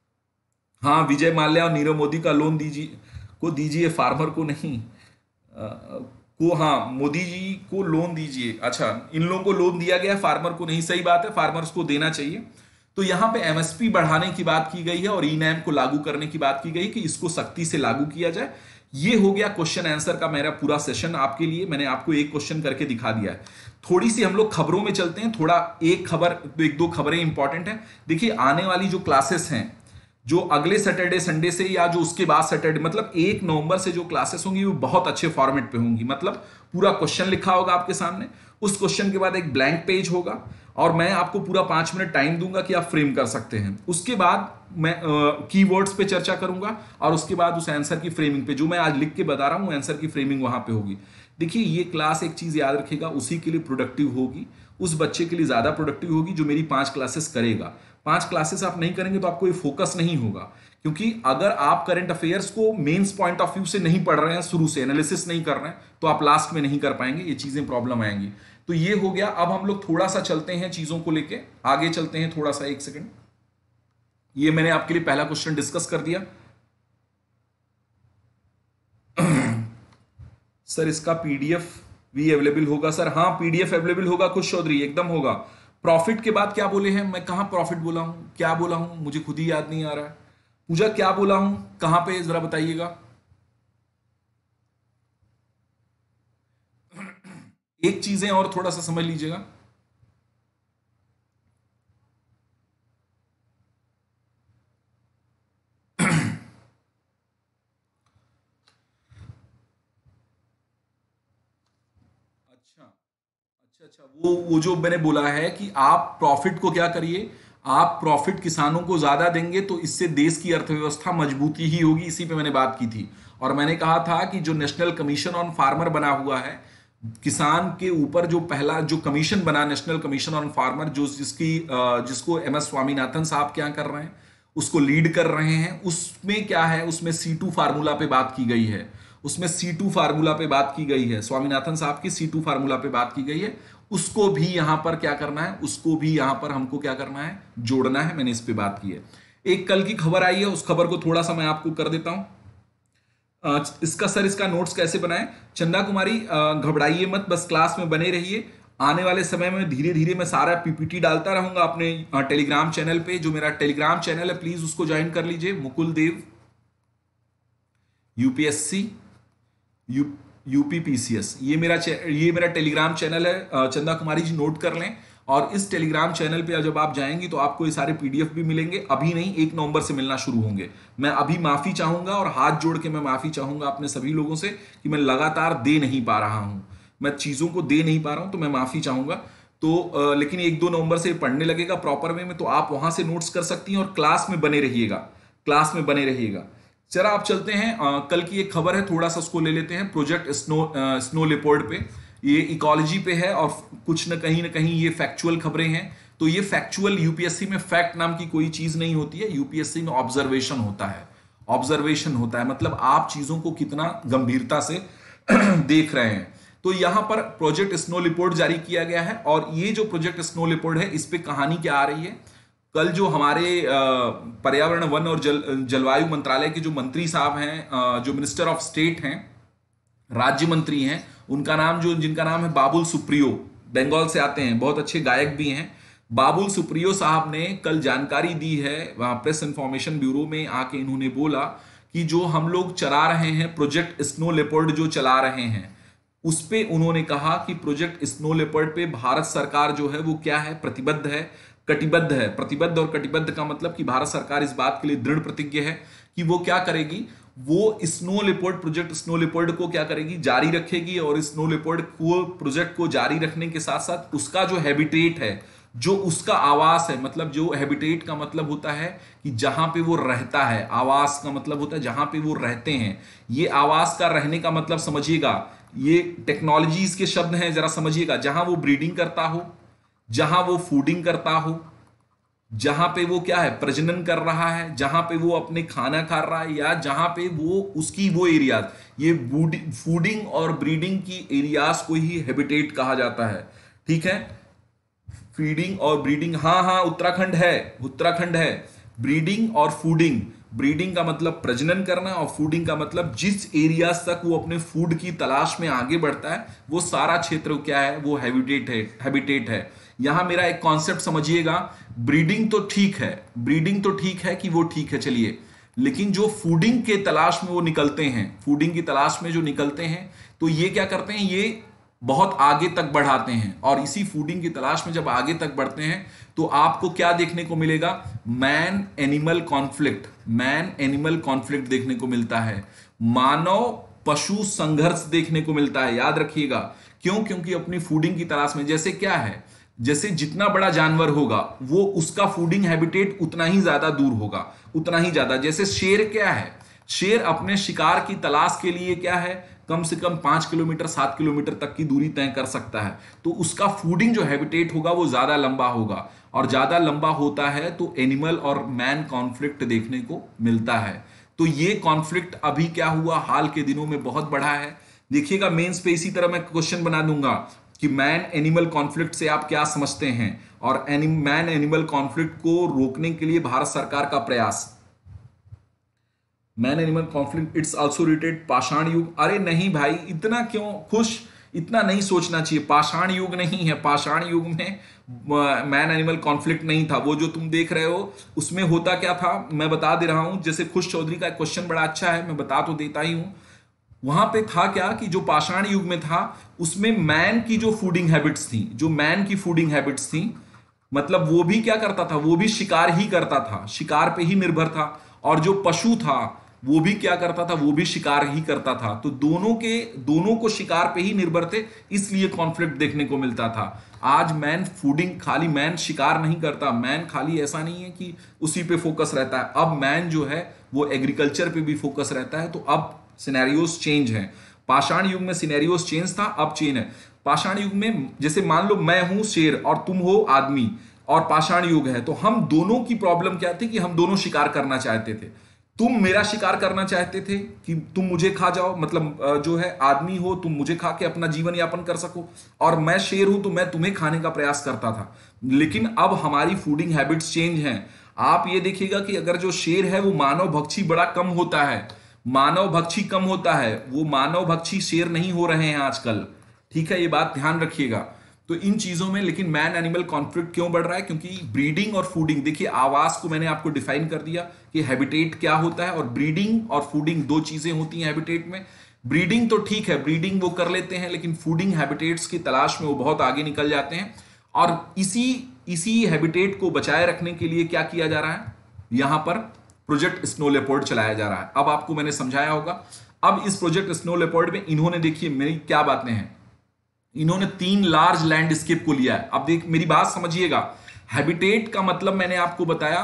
हाँ, विजय माल्या और नीरव मोदी का लोन दीजिए, को दीजिए, फार्मर को नहीं आ, को, हाँ मोदी जी को लोन दीजिए। अच्छा, इन लोगों को लोन दिया गया, फार्मर को नहीं, सही बात है, फार्मर्स को देना चाहिए। तो यहां पे एमएसपी बढ़ाने की बात की गई है और ई नैम को लागू करने की बात की गई कि इसको सख्ती से लागू किया जाए। ये हो गया क्वेश्चन आंसर का मेरा पूरा सेशन आपके लिए। मैंने आपको एक क्वेश्चन करके दिखा दिया है। थोड़ी सी हम लोग खबरों में चलते हैं, थोड़ा एक खबर, एक दो खबरें इंपॉर्टेंट है। देखिए, आने वाली जो क्लासेस हैं, जो अगले सैटरडे संडे से या जो उसके बाद सैटरडे, मतलब एक नवंबर से जो क्लासेस होंगी वो बहुत अच्छे फॉर्मेट पे होंगी। मतलब पूरा क्वेश्चन लिखा होगा आपके सामने, उस क्वेश्चन के बाद एक ब्लैंक पेज होगा और मैं आपको पूरा पांच मिनट टाइम दूंगा कि आप फ्रेम कर सकते हैं। उसके बाद मैं कीवर्ड्स पे चर्चा करूंगा और उसके बाद उस आंसर की फ्रेमिंग पे, जो मैं आज लिख के बता रहा हूं, आंसर की फ्रेमिंग वहां पे होगी। देखिए, ये क्लास एक चीज याद रखिएगा, उसी के लिए प्रोडक्टिव होगी, उस बच्चे के लिए ज्यादा प्रोडक्टिव होगी जो मेरी पांच क्लासेस करेगा। पांच क्लासेस आप नहीं करेंगे तो आपको ये फोकस नहीं होगा, क्योंकि अगर आप करंट अफेयर्स को मेंस पॉइंट ऑफ व्यू से नहीं पढ़ रहे हैं, शुरू से एनालिसिस नहीं कर रहे हैं, तो आप लास्ट में नहीं कर पाएंगे, ये चीजें प्रॉब्लम आएंगी। तो ये हो गया। अब हम लोग थोड़ा सा चलते हैं चीजों को लेके आगे चलते हैं, थोड़ा सा एक सेकंड। ये मैंने आपके लिए पहला क्वेश्चन डिस्कस कर दिया। सर इसका पीडीएफ भी अवेलेबल होगा? सर हाँ, पीडीएफ अवेलेबल होगा, खुश चौधरी, एकदम होगा। प्रॉफिट के बाद क्या बोले हैं, मैं कहां प्रॉफिट बोला हूं, क्या बोला हूं, मुझे खुद ही याद नहीं आ रहा है। पूजा क्या बोला हूं, कहां पे, जरा बताइएगा। एक चीजें और थोड़ा सा समझ लीजिएगा। अच्छा अच्छा अच्छा, वो वो जो मैंने बोला है कि आप प्रॉफिट को क्या करिए, आप प्रॉफिट किसानों को ज्यादा देंगे तो इससे देश की अर्थव्यवस्था मजबूती ही होगी, इसी पे मैंने बात की थी। और मैंने कहा था कि जो नेशनल कमीशन ऑन फार्मर बना हुआ है, किसान के ऊपर जो पहला जो कमीशन बना, नेशनल कमीशन ऑन फार्मर, जो जिसकी अ, जिसको एम एस स्वामीनाथन साहब क्या कर रहे हैं, उसको लीड कर रहे हैं, उसमें क्या है, उसमें सी टू फार्मूला पे बात की गई है। उसमें सी टू फार्मूला पे बात की गई है, स्वामीनाथन साहब की सी टू फार्मूला पे बात की गई है। उसको भी यहां पर क्या करना है, उसको भी यहां पर हमको क्या करना है, जोड़ना है। मैंने इस पे बात की है। एक कल की खबर आई है, उस खबर को थोड़ा सा मैं आपको कर देता हूं। अ, इसका सर, इसका नोट्स कैसे बनाएं। चंदा कुमारी अ, घबराइए मत, बस क्लास में बने रहिए। आने वाले समय में धीरे धीरे मैं सारा पीपीटी डालता रहूंगा अपने अ, टेलीग्राम चैनल पे। जो मेरा टेलीग्राम चैनल है, प्लीज उसको ज्वाइन कर लीजिए, Mukul Dev UPSC U UPPCS, ये मेरा चे- ये मेरा टेलीग्राम चैनल है। अ, चंदा कुमारी जी नोट कर लें। और इस टेलीग्राम चैनल पे जब आप जाएंगी तो आपको ये सारे पीडीएफ भी मिलेंगे। अभी नहीं, एक नवंबर से मिलना शुरू होंगे। मैं अभी माफी चाहूंगा और हाथ जोड़ के मैं माफी चाहूंगा अपने सभी लोगों से कि मैं लगातार दे नहीं पा रहा हूं, मैं चीजों को दे नहीं पा रहा हूं, तो मैं माफी चाहूंगा। तो अ, लेकिन एक दो नवंबर से पढ़ने लगेगा प्रॉपर वे में, तो आप वहां से नोट्स कर सकती हैं और क्लास में बने रहिएगा, क्लास में बने रहिएगा। चला आप चलते हैं, अ, कल की एक खबर है, थोड़ा सा उसको ले लेते हैं। Project snow uh, snow leopard पे, ये इकोलॉजी पे है और कुछ न कहीं ना कहीं ये फैक्चुअल खबरें हैं। तो ये फैक्चुअल, यूपीएससी में फैक्ट नाम की कोई चीज नहीं होती है, यूपीएससी में ऑब्जर्वेशन होता है। ऑब्जर्वेशन होता है मतलब आप चीजों को कितना गंभीरता से देख रहे हैं। तो यहां पर प्रोजेक्ट स्नो लिपोर्ट जारी किया गया है। और ये जो प्रोजेक्ट स्नो लिपोर्ट है, इस पे कहानी क्या आ रही है। कल जो हमारे अ, पर्यावरण, वन और जल जलवायु मंत्रालय के जो मंत्री साहब हैं, अ, जो मिनिस्टर ऑफ स्टेट हैं, राज्य मंत्री हैं, उनका नाम, जो जिनका नाम है बाबुल सुप्रियो, बंगाल से आते हैं, बहुत अच्छे गायक भी हैं। बाबुल सुप्रियो साहब ने कल जानकारी दी है, वहां प्रेस इंफॉर्मेशन ब्यूरो में आके इन्होंने बोला कि जो हम लोग चला रहे हैं प्रोजेक्ट स्नो लेपर्ड, जो चला रहे हैं, उस पे उन्होंने कहा कि प्रोजेक्ट स्नो लेपर्ड पे भारत सरकार जो है वो क्या है, प्रतिबद्ध है, कटिबद्ध है। प्रतिबद्ध और कटिबद्ध का मतलब कि भारत सरकार इस बात के लिए दृढ़ प्रतिज्ञ है कि वो क्या करेगी, वो snow leopard, project snow leopard को क्या करेगी, जारी रखेगी। और स्नो लेपर्ड को, प्रोजेक्ट को जारी रखने के साथ साथ उसका जो हैबिटेट है, जो उसका आवास है, मतलब जो हैबिटेट का मतलब होता है कि जहां पे वो रहता है, आवास का मतलब होता है जहां पे वो रहते हैं। ये आवास का रहने का मतलब समझिएगा, ये टेक्नोलॉजीज के शब्द हैं, जरा समझिएगा। जहां वो ब्रीडिंग करता हो, जहां वो फूडिंग करता हो, जहां पे वो क्या है, प्रजनन कर रहा है, जहां पे वो अपने खाना खा रहा है, या जहां पे वो उसकी वो एरियाज, ये फूडिंग और ब्रीडिंग की एरियाज को ही हैबिटेट कहा जाता है। ठीक है, फीडिंग और ब्रीडिंग, हाँ हाँ उत्तराखंड है, उत्तराखंड है। ब्रीडिंग और फूडिंग, ब्रीडिंग का मतलब प्रजनन करना और फूडिंग का मतलब जिस एरिया तक वो अपने फूड की तलाश में आगे बढ़ता है, वो सारा क्षेत्र क्या है, वो हैबिटेट है, हैबिटेट है। यहां मेरा एक कॉन्सेप्ट समझिएगा, ब्रीडिंग तो ठीक है, ब्रीडिंग तो ठीक है कि वो ठीक है, चलिए, लेकिन जो फूडिंग के तलाश में वो निकलते हैं, फूडिंग की तलाश में जो निकलते हैं, तो ये क्या करते हैं, ये बहुत आगे तक बढ़ाते हैं। और इसी फूडिंग की तलाश में जब आगे तक बढ़ते हैं तो आपको क्या देखने को मिलेगा, man animal conflict, man animal conflict देखने को मिलता है, मानव पशु संघर्ष देखने को मिलता है। याद रखिएगा, क्यों, क्योंकि अपनी फूडिंग की तलाश में, जैसे क्या है, जैसे जितना बड़ा जानवर होगा वो उसका फूडिंग हैबिटेट उतना ही ज्यादा दूर होगा, उतना ही ज्यादा। जैसे शेर क्या है, शेर अपने शिकार की तलाश के लिए क्या है, कम से कम पांच किलोमीटर सात किलोमीटर तक की दूरी तय कर सकता है। तो उसका फूडिंग जो हैबिटेट होगा वो ज्यादा लंबा होगा, और ज्यादा लंबा होता है तो एनिमल और मैन कॉन्फ्लिक्ट देखने को मिलता है। तो ये कॉन्फ्लिक्ट अभी क्या हुआ, हाल के दिनों में बहुत बढ़ा है। देखिएगा मेंस पे इसी तरह मैं क्वेश्चन बना दूंगा कि मैन एनिमल कॉन्फ्लिक्ट से आप क्या समझते हैं, और मैन एनिमल कॉन्फ्लिक्ट को रोकने के लिए भारत सरकार का प्रयास। Man animal conflict it's also related पाषाण युग। अरे नहीं भाई, इतना क्यों खुश, इतना नहीं सोचना चाहिए। पाषाण युग नहीं है, पाषाण युग में मैन एनिमल कॉन्फ्लिक्ट नहीं था। वो जो तुम देख रहे हो उसमें होता क्या था मैं बता दे रहा हूं। जैसे खुश चौधरी का क्वेश्चन बड़ा अच्छा है, मैं बता तो देता ही हूं। वहां पे था क्या कि जो पाषाण युग में था उसमें मैन की जो फूडिंग हैबिट्स थी, जो मैन की फूडिंग हैबिट्स थी, मतलब वो भी क्या करता था, वो भी शिकार ही करता था, शिकार पे ही निर्भर था। और जो पशु था वो भी क्या करता था, वो भी शिकार ही करता था। तो दोनों के दोनों को शिकार पे ही निर्भर थे, इसलिए कॉन्फ्लिक्ट देखने को मिलता था। आज मैन फूडिंग, खाली मैन शिकार नहीं करता, मैन खाली ऐसा नहीं है कि उसी पे फोकस रहता है। अब मैन जो है वो एग्रीकल्चर पे भी फोकस रहता है। तो अब सिनेरियोस चेंज हैं। पाषाण युग में सिनेरियोस चेंज था, अब चेंज है। पाषाण युग में जैसे मान लो मैं हूं शेर और तुम हो आदमी, और पाषाण युग है, तो हम दोनों की प्रॉब्लम क्या थी कि हम दोनों शिकार करना चाहते थे। तुम मेरा शिकार करना चाहते थे कि तुम मुझे खा जाओ, मतलब जो है आदमी हो तुम मुझे खा के अपना जीवन यापन कर सको, और मैं शेर हूं तो मैं तुम्हें खाने का प्रयास करता था। लेकिन अब हमारी फूडिंग हैबिट्स चेंज हैं। आप ये देखिएगा कि अगर जो शेर है वो मानव भक्षी बड़ा कम होता है, मानव भक्षी कम होता है, वो मानव भक्षी शेर नहीं हो रहे हैं आजकल। ठीक है, ये बात ध्यान रखिएगा। तो इन चीजों में लेकिन मैन एनिमल कॉन्फ्लिक्ट क्यों बढ़ रहा है? क्योंकि ब्रीडिंग और फूडिंग, देखिए आवास को मैंने आपको डिफाइन कर दिया कि हैबिटेट क्या होता है, और ब्रीडिंग और फूडिंग दो चीजें होती हैं हैबिटेट में। ब्रीडिंग तो ठीक है, ब्रीडिंग वो कर लेते हैं, लेकिन फूडिंग हैबिटेट्स की तलाश में वो बहुत आगे निकल जाते हैं। और इसी इसी हैबिटेट को बचाए रखने के लिए क्या किया जा रहा है, यहां पर प्रोजेक्ट स्नो लेपर्ड चलाया जा रहा है। अब आपको मैंने समझाया होगा। अब इस प्रोजेक्ट स्नो लेपर्ड में इन्होंने, देखिए मेरी क्या बातें हैं, इन्होंने तीन लार्ज लैंडस्केप को लिया है। अब देख मेरी बात समझिएगा। हैबिटेट का मतलब मैंने आपको बताया,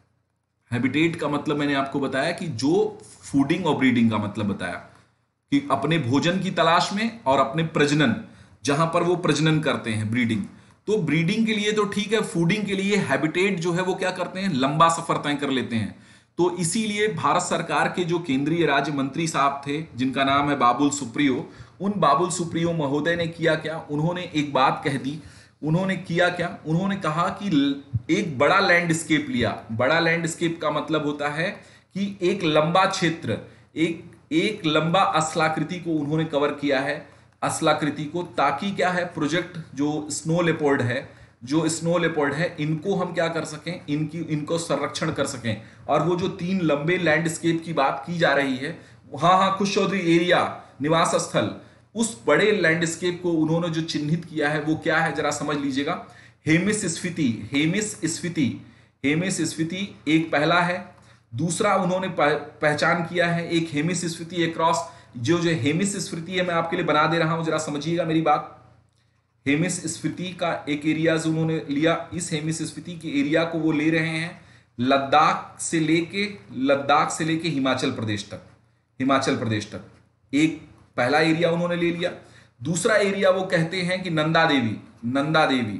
हैबिटेट का मतलब मैंने आपको बताया कि जो फूडिंग और ब्रीडिंग का मतलब बताया कि अपने भोजन की तलाश में और अपने प्रजनन, जहां पर वो प्रजनन करते हैं, ब्रीडिंग। तो ब्रीडिंग के लिए तो ठीक है, फूडिंग के लिए हैबिटेट जो है वो क्या करते हैं, लंबा सफर तय कर लेते हैं। तो इसीलिए भारत सरकार के जो केंद्रीय राज्य मंत्री साहब थे, जिनका नाम है बाबुल सुप्रियो, उन बाबुल सुप्रियो महोदय ने किया क्या, उन्होंने एक बात कह दी। उन्होंने किया क्या, उन्होंने कहा कि एक बड़ा लैंडस्केप लिया। बड़ा लैंडस्केप का मतलब होता है कि एक लंबा क्षेत्र, एक एक लंबा असलाकृति को उन्होंने कवर किया है, असलाकृति को, ताकि क्या है, प्रोजेक्ट जो स्नो लेपर्ड है, जो स्नो लेपर्ड है, इनको हम क्या कर सकें, इनकी इनको संरक्षण कर सकें। और वो जो तीन लंबे लैंडस्केप की बात की जा रही है, हाँ हाँ खुश चौधरी, एरिया, निवास स्थल, उस बड़े लैंडस्केप को उन्होंने जो चिन्हित किया है वो क्या है, जरा समझ लीजिएगा। हेमिस स्फीति, हेमिस स्फीति, हेमिस स्फीति एक पहला है। दूसरा उन्होंने पहचान किया है एक हेमिस स्फीति एक्रॉस, जो जो हेमिस स्फीति है मैं आपके लिए बना दे रहा हूं, जरा समझिएगा मेरी बात। हेमिस स्फीति का एक एरिया जो उन्होंने लिया, इस हेमिस स्फीति के एरिया को वो ले रहे हैं लद्दाख से लेके लद्दाख से लेके हिमाचल प्रदेश तक, हिमाचल प्रदेश तक। एक पहला एरिया उन्होंने ले लिया। दूसरा एरिया वो कहते हैं कि नंदा देवी, नंदा देवी,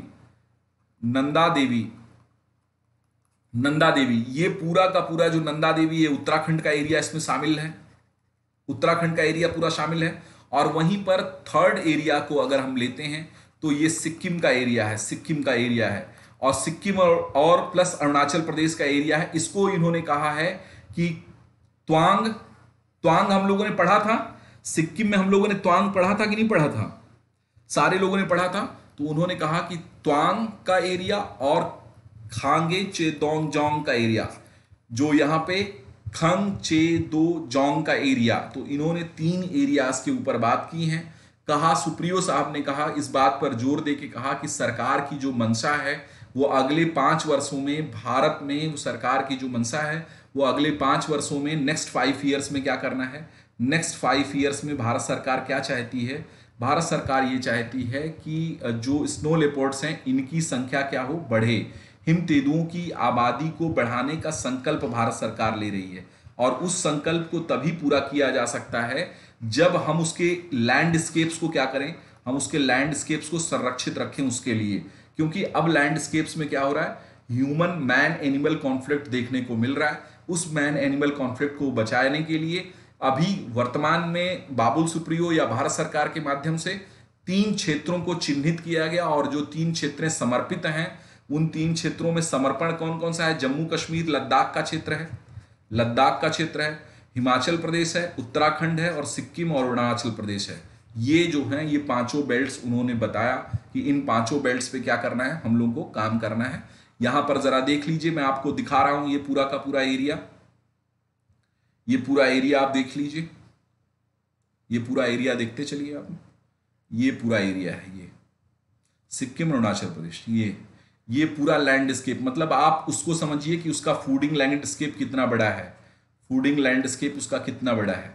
नंदा देवी, नंदा देवी, ये पूरा का पूरा जो नंदा देवी है उत्तराखंड का एरिया इसमें शामिल है, उत्तराखंड का एरिया पूरा शामिल है। और वहीं पर थर्ड एरिया को अगर हम लेते हैं तो ये सिक्किम का एरिया है, सिक्किम का एरिया है, और सिक्किम और, और प्लस अरुणाचल प्रदेश का एरिया है। इसको इन्होंने कहा है कि त्वांग, त्वांग हम लोगों ने पढ़ा था, सिक्किम में हम लोगों ने त्वांग पढ़ा था कि नहीं पढ़ा था, सारे लोगों ने पढ़ा था। तो उन्होंने कहा कि त्वांग का एरिया और खांगे चेदोंग जोंग का एरिया, जो यहाँ पे खंग चे दो जोंग का एरिया, तो इन्होंने तीन एरियाज के ऊपर बात की है। कहा, सुप्रियो साहब ने कहा, इस बात पर जोर दे के कहा कि सरकार की जो मंशा है वो अगले पांच वर्षों में भारत में, वो सरकार की जो मंशा है वो अगले पांच वर्षों में, नेक्स्ट फाइव ईयर्स में क्या करना है, नेक्स्ट फाइव ईयर्स में भारत सरकार क्या चाहती है, भारत सरकार ये चाहती है कि जो स्नो लेपर्ड्स हैं इनकी संख्या क्या हो, बढ़े। हिम तेंदुओं की आबादी को बढ़ाने का संकल्प भारत सरकार ले रही है, और उस संकल्प को तभी पूरा किया जा सकता है जब हम उसके लैंडस्केप्स को क्या करें, हम उसके लैंडस्केप्स को संरक्षित रखें उसके लिए। क्योंकि अब लैंडस्केप्स में क्या हो रहा है, ह्यूमन मैन एनिमल कॉन्फ्लिक्ट देखने को मिल रहा है। उस मैन एनिमल कॉन्फ्लिक्ट को बचाने के लिए अभी वर्तमान में बाबुल सुप्रियो या भारत सरकार के माध्यम से तीन क्षेत्रों को चिन्हित किया गया, और जो तीन क्षेत्रें समर्पित हैं उन तीन क्षेत्रों में समर्पण कौन कौन सा है, जम्मू कश्मीर लद्दाख का क्षेत्र है, लद्दाख का क्षेत्र है, हिमाचल प्रदेश है, उत्तराखंड है, और सिक्किम और अरुणाचल प्रदेश है। ये जो हैं ये पांचों बेल्ट्स उन्होंने बताया कि इन पांचों बेल्ट्स पे क्या करना है, हम लोगों को काम करना है। यहां पर जरा देख लीजिए, मैं आपको दिखा रहा हूं ये पूरा का पूरा एरिया, ये पूरा एरिया आप देख लीजिए, ये पूरा एरिया देखते चलिए आप, ये पूरा एरिया है, ये सिक्किम अरुणाचल प्रदेश, ये ये पूरा लैंडस्केप, मतलब आप उसको समझिए कि उसका फूडिंग लैंडस्केप कितना बड़ा है, फूडिंग लैंडस्केप उसका कितना बड़ा है,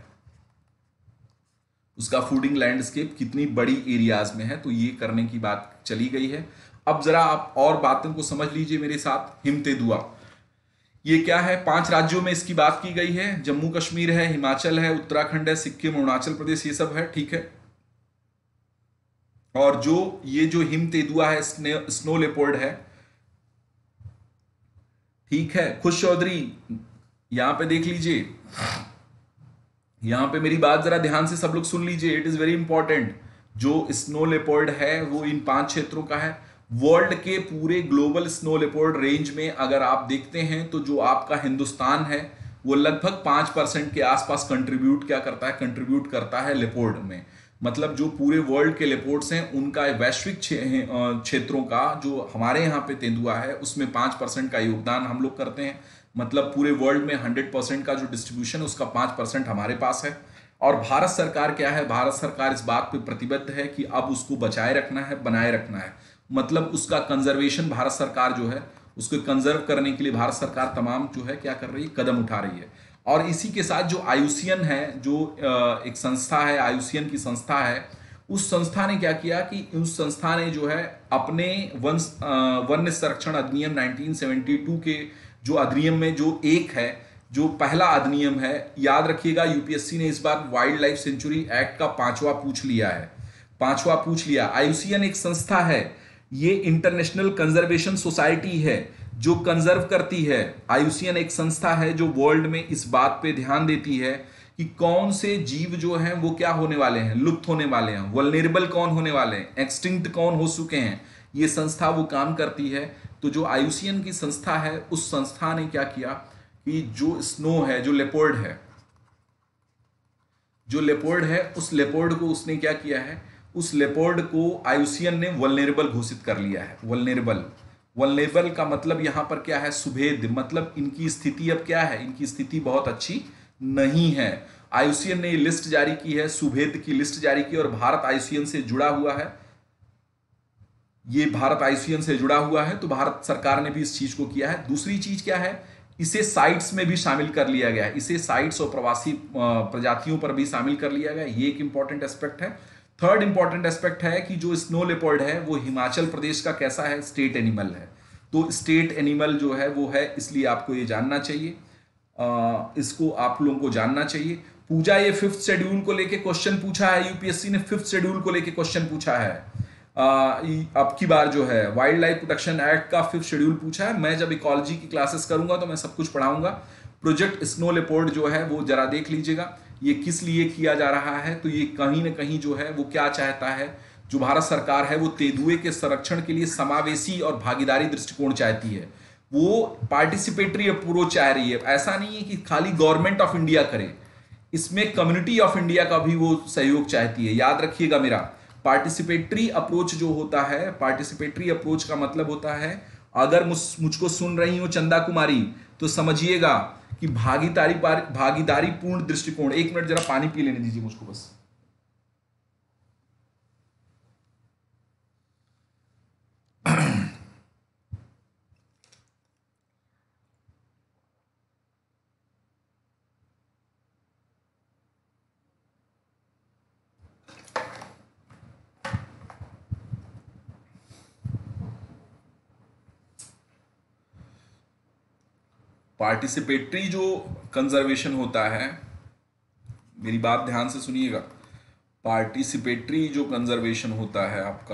उसका फूडिंग लैंडस्केप कितनी बड़ी एरियाज में है। तो ये करने की बात चली गई है। अब जरा आप और बातों को समझ लीजिए मेरे साथ। हिमतेंदुआ ये क्या है, पांच राज्यों में इसकी बात की गई है, जम्मू कश्मीर है, हिमाचल है, उत्तराखंड है, सिक्किम, अरुणाचल प्रदेश, ये सब है, ठीक है। और जो ये जो हिमतेंदुआ है, स्नो लेपर्ड है, ठीक है। खुश चौधरी यहां पे देख लीजिए, यहां पे मेरी बात जरा ध्यान से सब लोग सुन लीजिए, इट इज वेरी इंपॉर्टेंट। जो स्नो लेपर्ड है वो इन पांच क्षेत्रों का है। वर्ल्ड के पूरे ग्लोबल स्नो लेपर्ड रेंज में अगर आप देखते हैं तो जो आपका हिंदुस्तान है वो लगभग पांच परसेंट के आसपास कंट्रीब्यूट क्या करता है, कंट्रीब्यूट करता है लेपर्ड में। मतलब जो पूरे वर्ल्ड के लेपर्ड्स हैं उनका वैश्विक क्षेत्रों का जो हमारे यहाँ पे तेंदुआ है उसमें पांच परसेंट का योगदान हम लोग करते हैं। मतलब पूरे वर्ल्ड में हंड्रेड परसेंट का जो डिस्ट्रीब्यूशन उसका पांच परसेंट हमारे पास है। और भारत सरकार क्या है, भारत सरकार इस बात पे प्रतिबद्ध है कि अब उसको बचाए रखना है, बनाए रखना है। मतलब उसका कंजर्वेशन भारत सरकार जो है उसको कंजर्व करने के लिए भारत सरकार तमाम जो है क्या कर रही है, कदम उठा रही है। और इसी के साथ जो आयुसियन है, जो एक संस्था है, आयुसियन की संस्था है, उस संस्था ने क्या किया कि उस संस्था ने जो है अपने वन वन्य संरक्षण अधिनियम नाइनटीन सेवेंटी टू के जो अधिनियम में जो एक है, जो पहला अधिनियम है, याद रखिएगा यूपीएससी ने इस बार वाइल्ड लाइफ सेंचुरी एक्ट का पांचवा पूछ लिया है, पांचवा पूछ लिया। आयुसियन एक संस्था है, ये इंटरनेशनल कंजर्वेशन सोसाइटी है जो कंजर्व करती है। आयुसियन एक संस्था है जो वर्ल्ड में इस बात पे ध्यान देती है कि कौन से जीव जो हैं वो क्या होने वाले हैं, लुप्त होने वाले हैं, वल्नरेबल कौन होने वाले हैं, एक्सटिंक्ट कौन हो चुके हैं, ये संस्था वो काम करती है। तो जो आयुसियन की संस्था है उस संस्था ने क्या किया कि जो स्नो है, जो लेपर्ड है, जो लेपर्ड है उस लेपर्ड को उसने क्या किया है, उस लेपर्ड को आयुसियन ने वल्नरेबल घोषित कर लिया है। वल्नरेबल, वल्नरेबल का मतलब यहां पर क्या है, सुभेद, मतलब इनकी स्थिति अब क्या है, इनकी स्थिति बहुत अच्छी नहीं है। आयुसियन ने लिस्ट जारी की है, सुभेद की लिस्ट जारी की, और भारत आयुसियन से जुड़ा हुआ है, ये भारत आयुसियन से जुड़ा हुआ है, तो भारत सरकार ने भी इस चीज को किया है। दूसरी चीज क्या है, इसे साइट्स में भी शामिल कर लिया गया है, इसे साइट्स और प्रवासी प्रजातियों पर भी शामिल कर लिया गया, ये एक इंपॉर्टेंट एस्पेक्ट है। थर्ड इंपॉर्टेंट एस्पेक्ट है कि जो स्नो लेपर्ड है वो हिमाचल प्रदेश का कैसा है, स्टेट एनिमल है। तो स्टेट एनिमल जो है वो है, इसलिए आपको ये जानना चाहिए, आ, इसको आप लोगों को जानना चाहिए। पूजा, ये फिफ्थ शेड्यूल को लेके क्वेश्चन पूछा है, यूपीएससी ने फिफ्थ शेड्यूल को लेके क्वेश्चन पूछा है। अब की बार जो है वाइल्ड लाइफ प्रोटेक्शन एक्ट का फिफ्थ शेड्यूल पूछा है। मैं जब इकोलॉजी की क्लासेस करूंगा तो मैं सब कुछ पढ़ाऊंगा। प्रोजेक्ट स्नो लेपर्ड जो है वो जरा देख लीजिएगा, ये किस लिए किया जा रहा है। तो ये कहीं ना कहीं जो है वो क्या चाहता है, जो भारत सरकार है वो तेंदुए के संरक्षण के लिए समावेशी और भागीदारी दृष्टिकोण चाहती है, वो पार्टिसिपेटरी अप्रोच चाह रही है। ऐसा नहीं है कि खाली गवर्नमेंट ऑफ इंडिया करे, इसमें कम्युनिटी ऑफ इंडिया का भी वो सहयोग चाहती है। याद रखिएगा मेरा, पार्टिसिपेटरी अप्रोच जो होता है, पार्टिसिपेटरी अप्रोच का मतलब होता है, अगर मुझ मुझको सुन रही हो चंदा कुमारी तो समझिएगा कि भागीदारी भागीदारी पूर्ण दृष्टिकोण। एक मिनट जरा पानी पी लेने दीजिए मुझको बस। पार्टिसिपेटरी जो कंजर्वेशन होता है, मेरी बात ध्यान से सुनिएगा, पार्टिसिपेटरी जो कंजर्वेशन होता है, आपका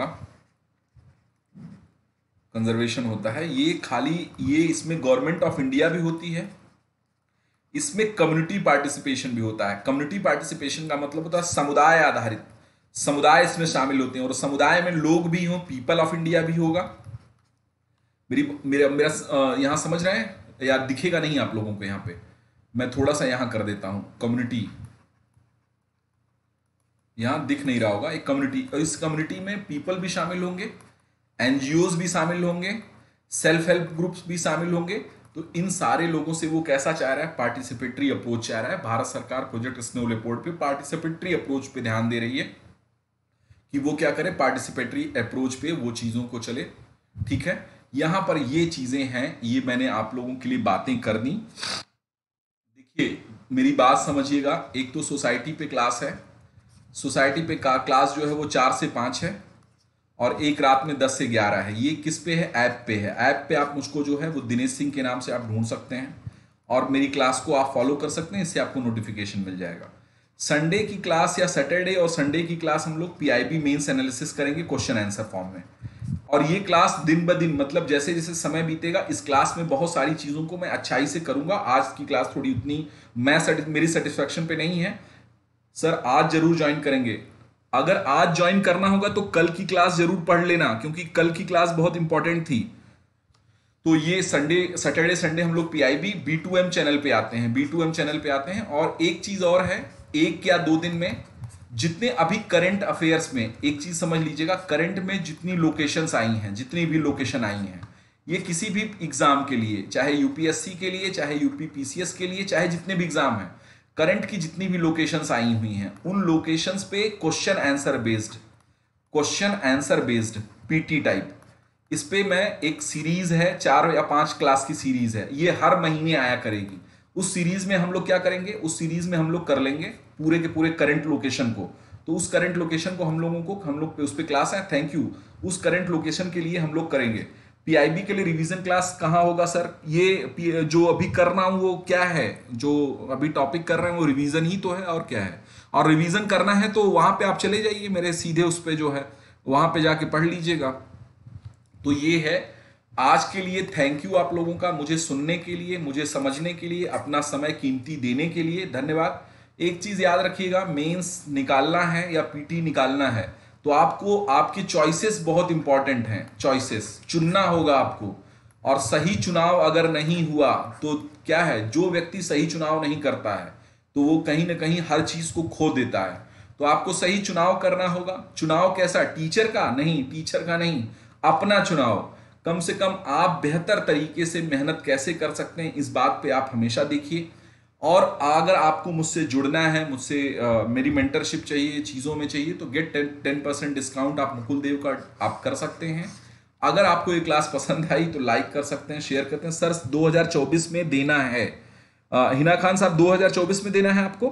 कंजर्वेशन होता है, ये खाली ये इसमें गवर्नमेंट ऑफ इंडिया भी होती है, इसमें कम्युनिटी पार्टिसिपेशन भी होता है। कम्युनिटी पार्टिसिपेशन का मतलब होता है समुदाय आधारित, समुदाय इसमें शामिल होते हैं, और समुदाय में लोग भी हों, पीपल ऑफ इंडिया भी होगा। मेरी मेरा मेरा यहां समझ रहे हैं या दिखेगा नहीं आप लोगों को? यहां पे मैं थोड़ा सा यहां कर देता हूं, कम्युनिटी यहाँ दिख नहीं रहा होगा, एक कम्युनिटी, और इस कम्युनिटी में पीपल भी शामिल होंगे, एनजीओज भी शामिल होंगे, सेल्फ हेल्प ग्रुप्स भी शामिल होंगे। तो इन सारे लोगों से वो कैसा चाह रहा है, पार्टिसिपेटरी अप्रोच चाह रहा है। भारत सरकार प्रोजेक्ट स्नो लेपर्ड पे पार्टिसिपेटरी अप्रोच पे ध्यान दे रही है कि वो क्या करे, पार्टिसिपेटरी अप्रोच पे वो चीजों को चले। ठीक है, यहां पर ये चीजें हैं, ये मैंने आप लोगों के लिए बातें कर दी। देखिए मेरी बात समझिएगा, एक तो सोसाइटी पे क्लास है, सोसाइटी पे का क्लास जो है वो चार से पाँच है, और एक रात में दस से ग्यारह है। ये किस पे है, ऐप पे है। ऐप पे आप मुझको जो है वो दिनेश सिंह के नाम से आप ढूंढ सकते हैं, और मेरी क्लास को आप फॉलो कर सकते हैं, इससे आपको नोटिफिकेशन मिल जाएगा। संडे की क्लास या सैटरडे और संडे की क्लास हम लोग पीआईबी मेंस एनालिसिस करेंगे क्वेश्चन आंसर फॉर्म में। और ये क्लास दिन ब दिन, मतलब जैसे जैसे समय बीतेगा, इस क्लास में बहुत सारी चीज़ों को मैं अच्छाई से करूंगा। आज की क्लास थोड़ी उतनी मैं मेरी सेटिस्फेक्शन पे नहीं है। सर आज जरूर ज्वाइन करेंगे, अगर आज ज्वाइन करना होगा तो कल की क्लास जरूर पढ़ लेना, क्योंकि कल की क्लास बहुत इंपॉर्टेंट थी। तो ये संडे सैटरडे संडे हम लोग PIB B two M channel पे आते हैं, बी टू एम चैनल पे आते हैं। और एक चीज और है, एक या दो दिन में जितने अभी करंट अफेयर्स में, एक चीज समझ लीजिएगा, करंट में जितनी लोकेशंस आई हैं, जितनी भी लोकेशन आई हैं, ये किसी भी एग्जाम के लिए, चाहे यूपीएससी के लिए, चाहे यूपी पीसीएस के लिए, चाहे जितने भी एग्जाम हैं, करंट की जितनी भी लोकेशंस आई हुई हैं, उन लोकेशंस पे question answer based, question answer based PT type, इस पे मैं एक सीरीज है, चार या पांच क्लास की सीरीज है, ये हर महीने आया करेगी। उस सीरीज में हम लोग क्या करेंगे, उस सीरीज में हम लोग कर लेंगे पूरे के पूरे करंट लोकेशन को। तो उस करंट लोकेशन को हम लोगों को, हम लोग पे उस पे क्लास है, थैंक यू। उस करंट लोकेशन के लिए हम लोग करेंगे। पीआईबी के लिए रिवीजन क्लास कहाँ होगा सर, ये जो अभी करना हूं वो क्या है, जो अभी टॉपिक कर रहे हैं वो रिवीजन ही तो है, और क्या है। और रिवीजन करना है तो वहां पे आप चले जाइए मेरे सीधे उस पे जो है, वहां पे जाके पढ़ लीजिएगा। तो ये है आज के लिए। थैंक यू आप लोगों का, मुझे सुनने के लिए, मुझे समझने के लिए, अपना समय कीमती देने के लिए धन्यवाद। एक चीज याद रखिएगा, मेंस निकालना है या पीटी निकालना है तो आपको आपकी चॉइसेस बहुत इंपॉर्टेंट हैं, चॉइसेस चुनना होगा आपको। और सही चुनाव अगर नहीं हुआ तो क्या है, जो व्यक्ति सही चुनाव नहीं करता है तो वो कहीं ना कहीं हर चीज को खो देता है। तो आपको सही चुनाव करना होगा। चुनाव कैसा, टीचर का नहीं, टीचर का नहीं, अपना चुनाव। कम से कम आप बेहतर तरीके से मेहनत कैसे कर सकते हैं, इस बात पे आप हमेशा देखिए। और अगर आपको मुझसे जुड़ना है, मुझसे uh, मेरी मेंटरशिप चाहिए, चीज़ों में चाहिए, तो गेट टेन परसेंट डिस्काउंट आप मुकुल देव का आप कर सकते हैं। अगर आपको ये क्लास पसंद आई तो लाइक कर सकते हैं, शेयर करते हैं। सर दो हज़ार चौबीस में देना है, uh, हिना खान साहब दो हज़ार चौबीस में देना है आपको।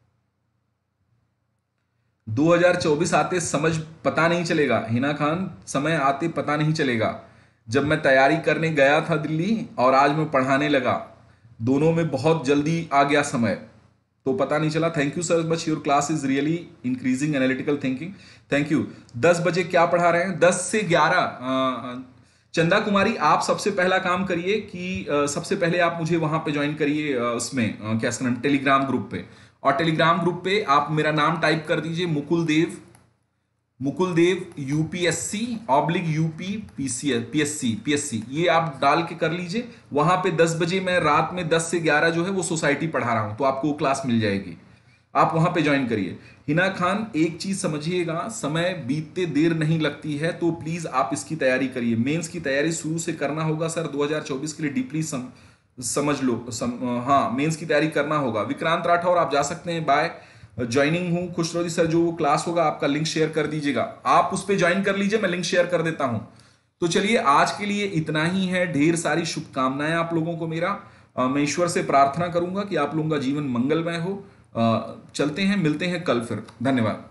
दो हज़ार चौबीस आते समझ पता नहीं चलेगा, हिना खान, समय आते पता नहीं चलेगा। जब मैं तैयारी करने गया था दिल्ली और आज मैं पढ़ाने लगा, दोनों में बहुत जल्दी आ गया समय, तो पता नहीं चला। Thank you sir much, your class is really increasing analytical thinking, thank you. दस बजे क्या पढ़ा रहे हैं, दस से ग्यारह। चंदा कुमारी, आप सबसे पहला काम करिए कि आ, सबसे पहले आप मुझे वहां पे ज्वाइन करिए, उसमें आ, क्या नाम, टेलीग्राम ग्रुप पे। और टेलीग्राम ग्रुप पे आप मेरा नाम टाइप कर दीजिए, Mukul Dev, Mukul Dev UPSC oblique UP PCS PSC PSC, ये आप डाल के कर लीजिए। वहां पे दस बजे मैं रात में दस से ग्यारह जो है वो सोसाइटी पढ़ा रहा हूं, तो आपको वो क्लास मिल जाएगी, आप वहां पे ज्वाइन करिए। हिना खान, एक चीज समझिएगा, समय बीतते देर नहीं लगती है, तो प्लीज आप इसकी तैयारी करिए। मेंस की तैयारी शुरू से करना होगा सर, दो हज़ार चौबीस के लिए डीपली सम, समझ लो सम, हाँ मेंस की तैयारी करना होगा। विक्रांत राठौर, आप जा सकते हैं, बाय, ज्वाइनिंग हूं। खुशरोजी सर, जो वो क्लास होगा आपका लिंक शेयर कर दीजिएगा, आप उस पर ज्वाइन कर लीजिए, मैं लिंक शेयर कर देता हूं। तो चलिए आज के लिए इतना ही है, ढेर सारी शुभकामनाएं आप लोगों को। मेरा मैं ईश्वर से प्रार्थना करूंगा कि आप लोगों का जीवन मंगलमय हो। चलते हैं, मिलते हैं कल फिर, धन्यवाद।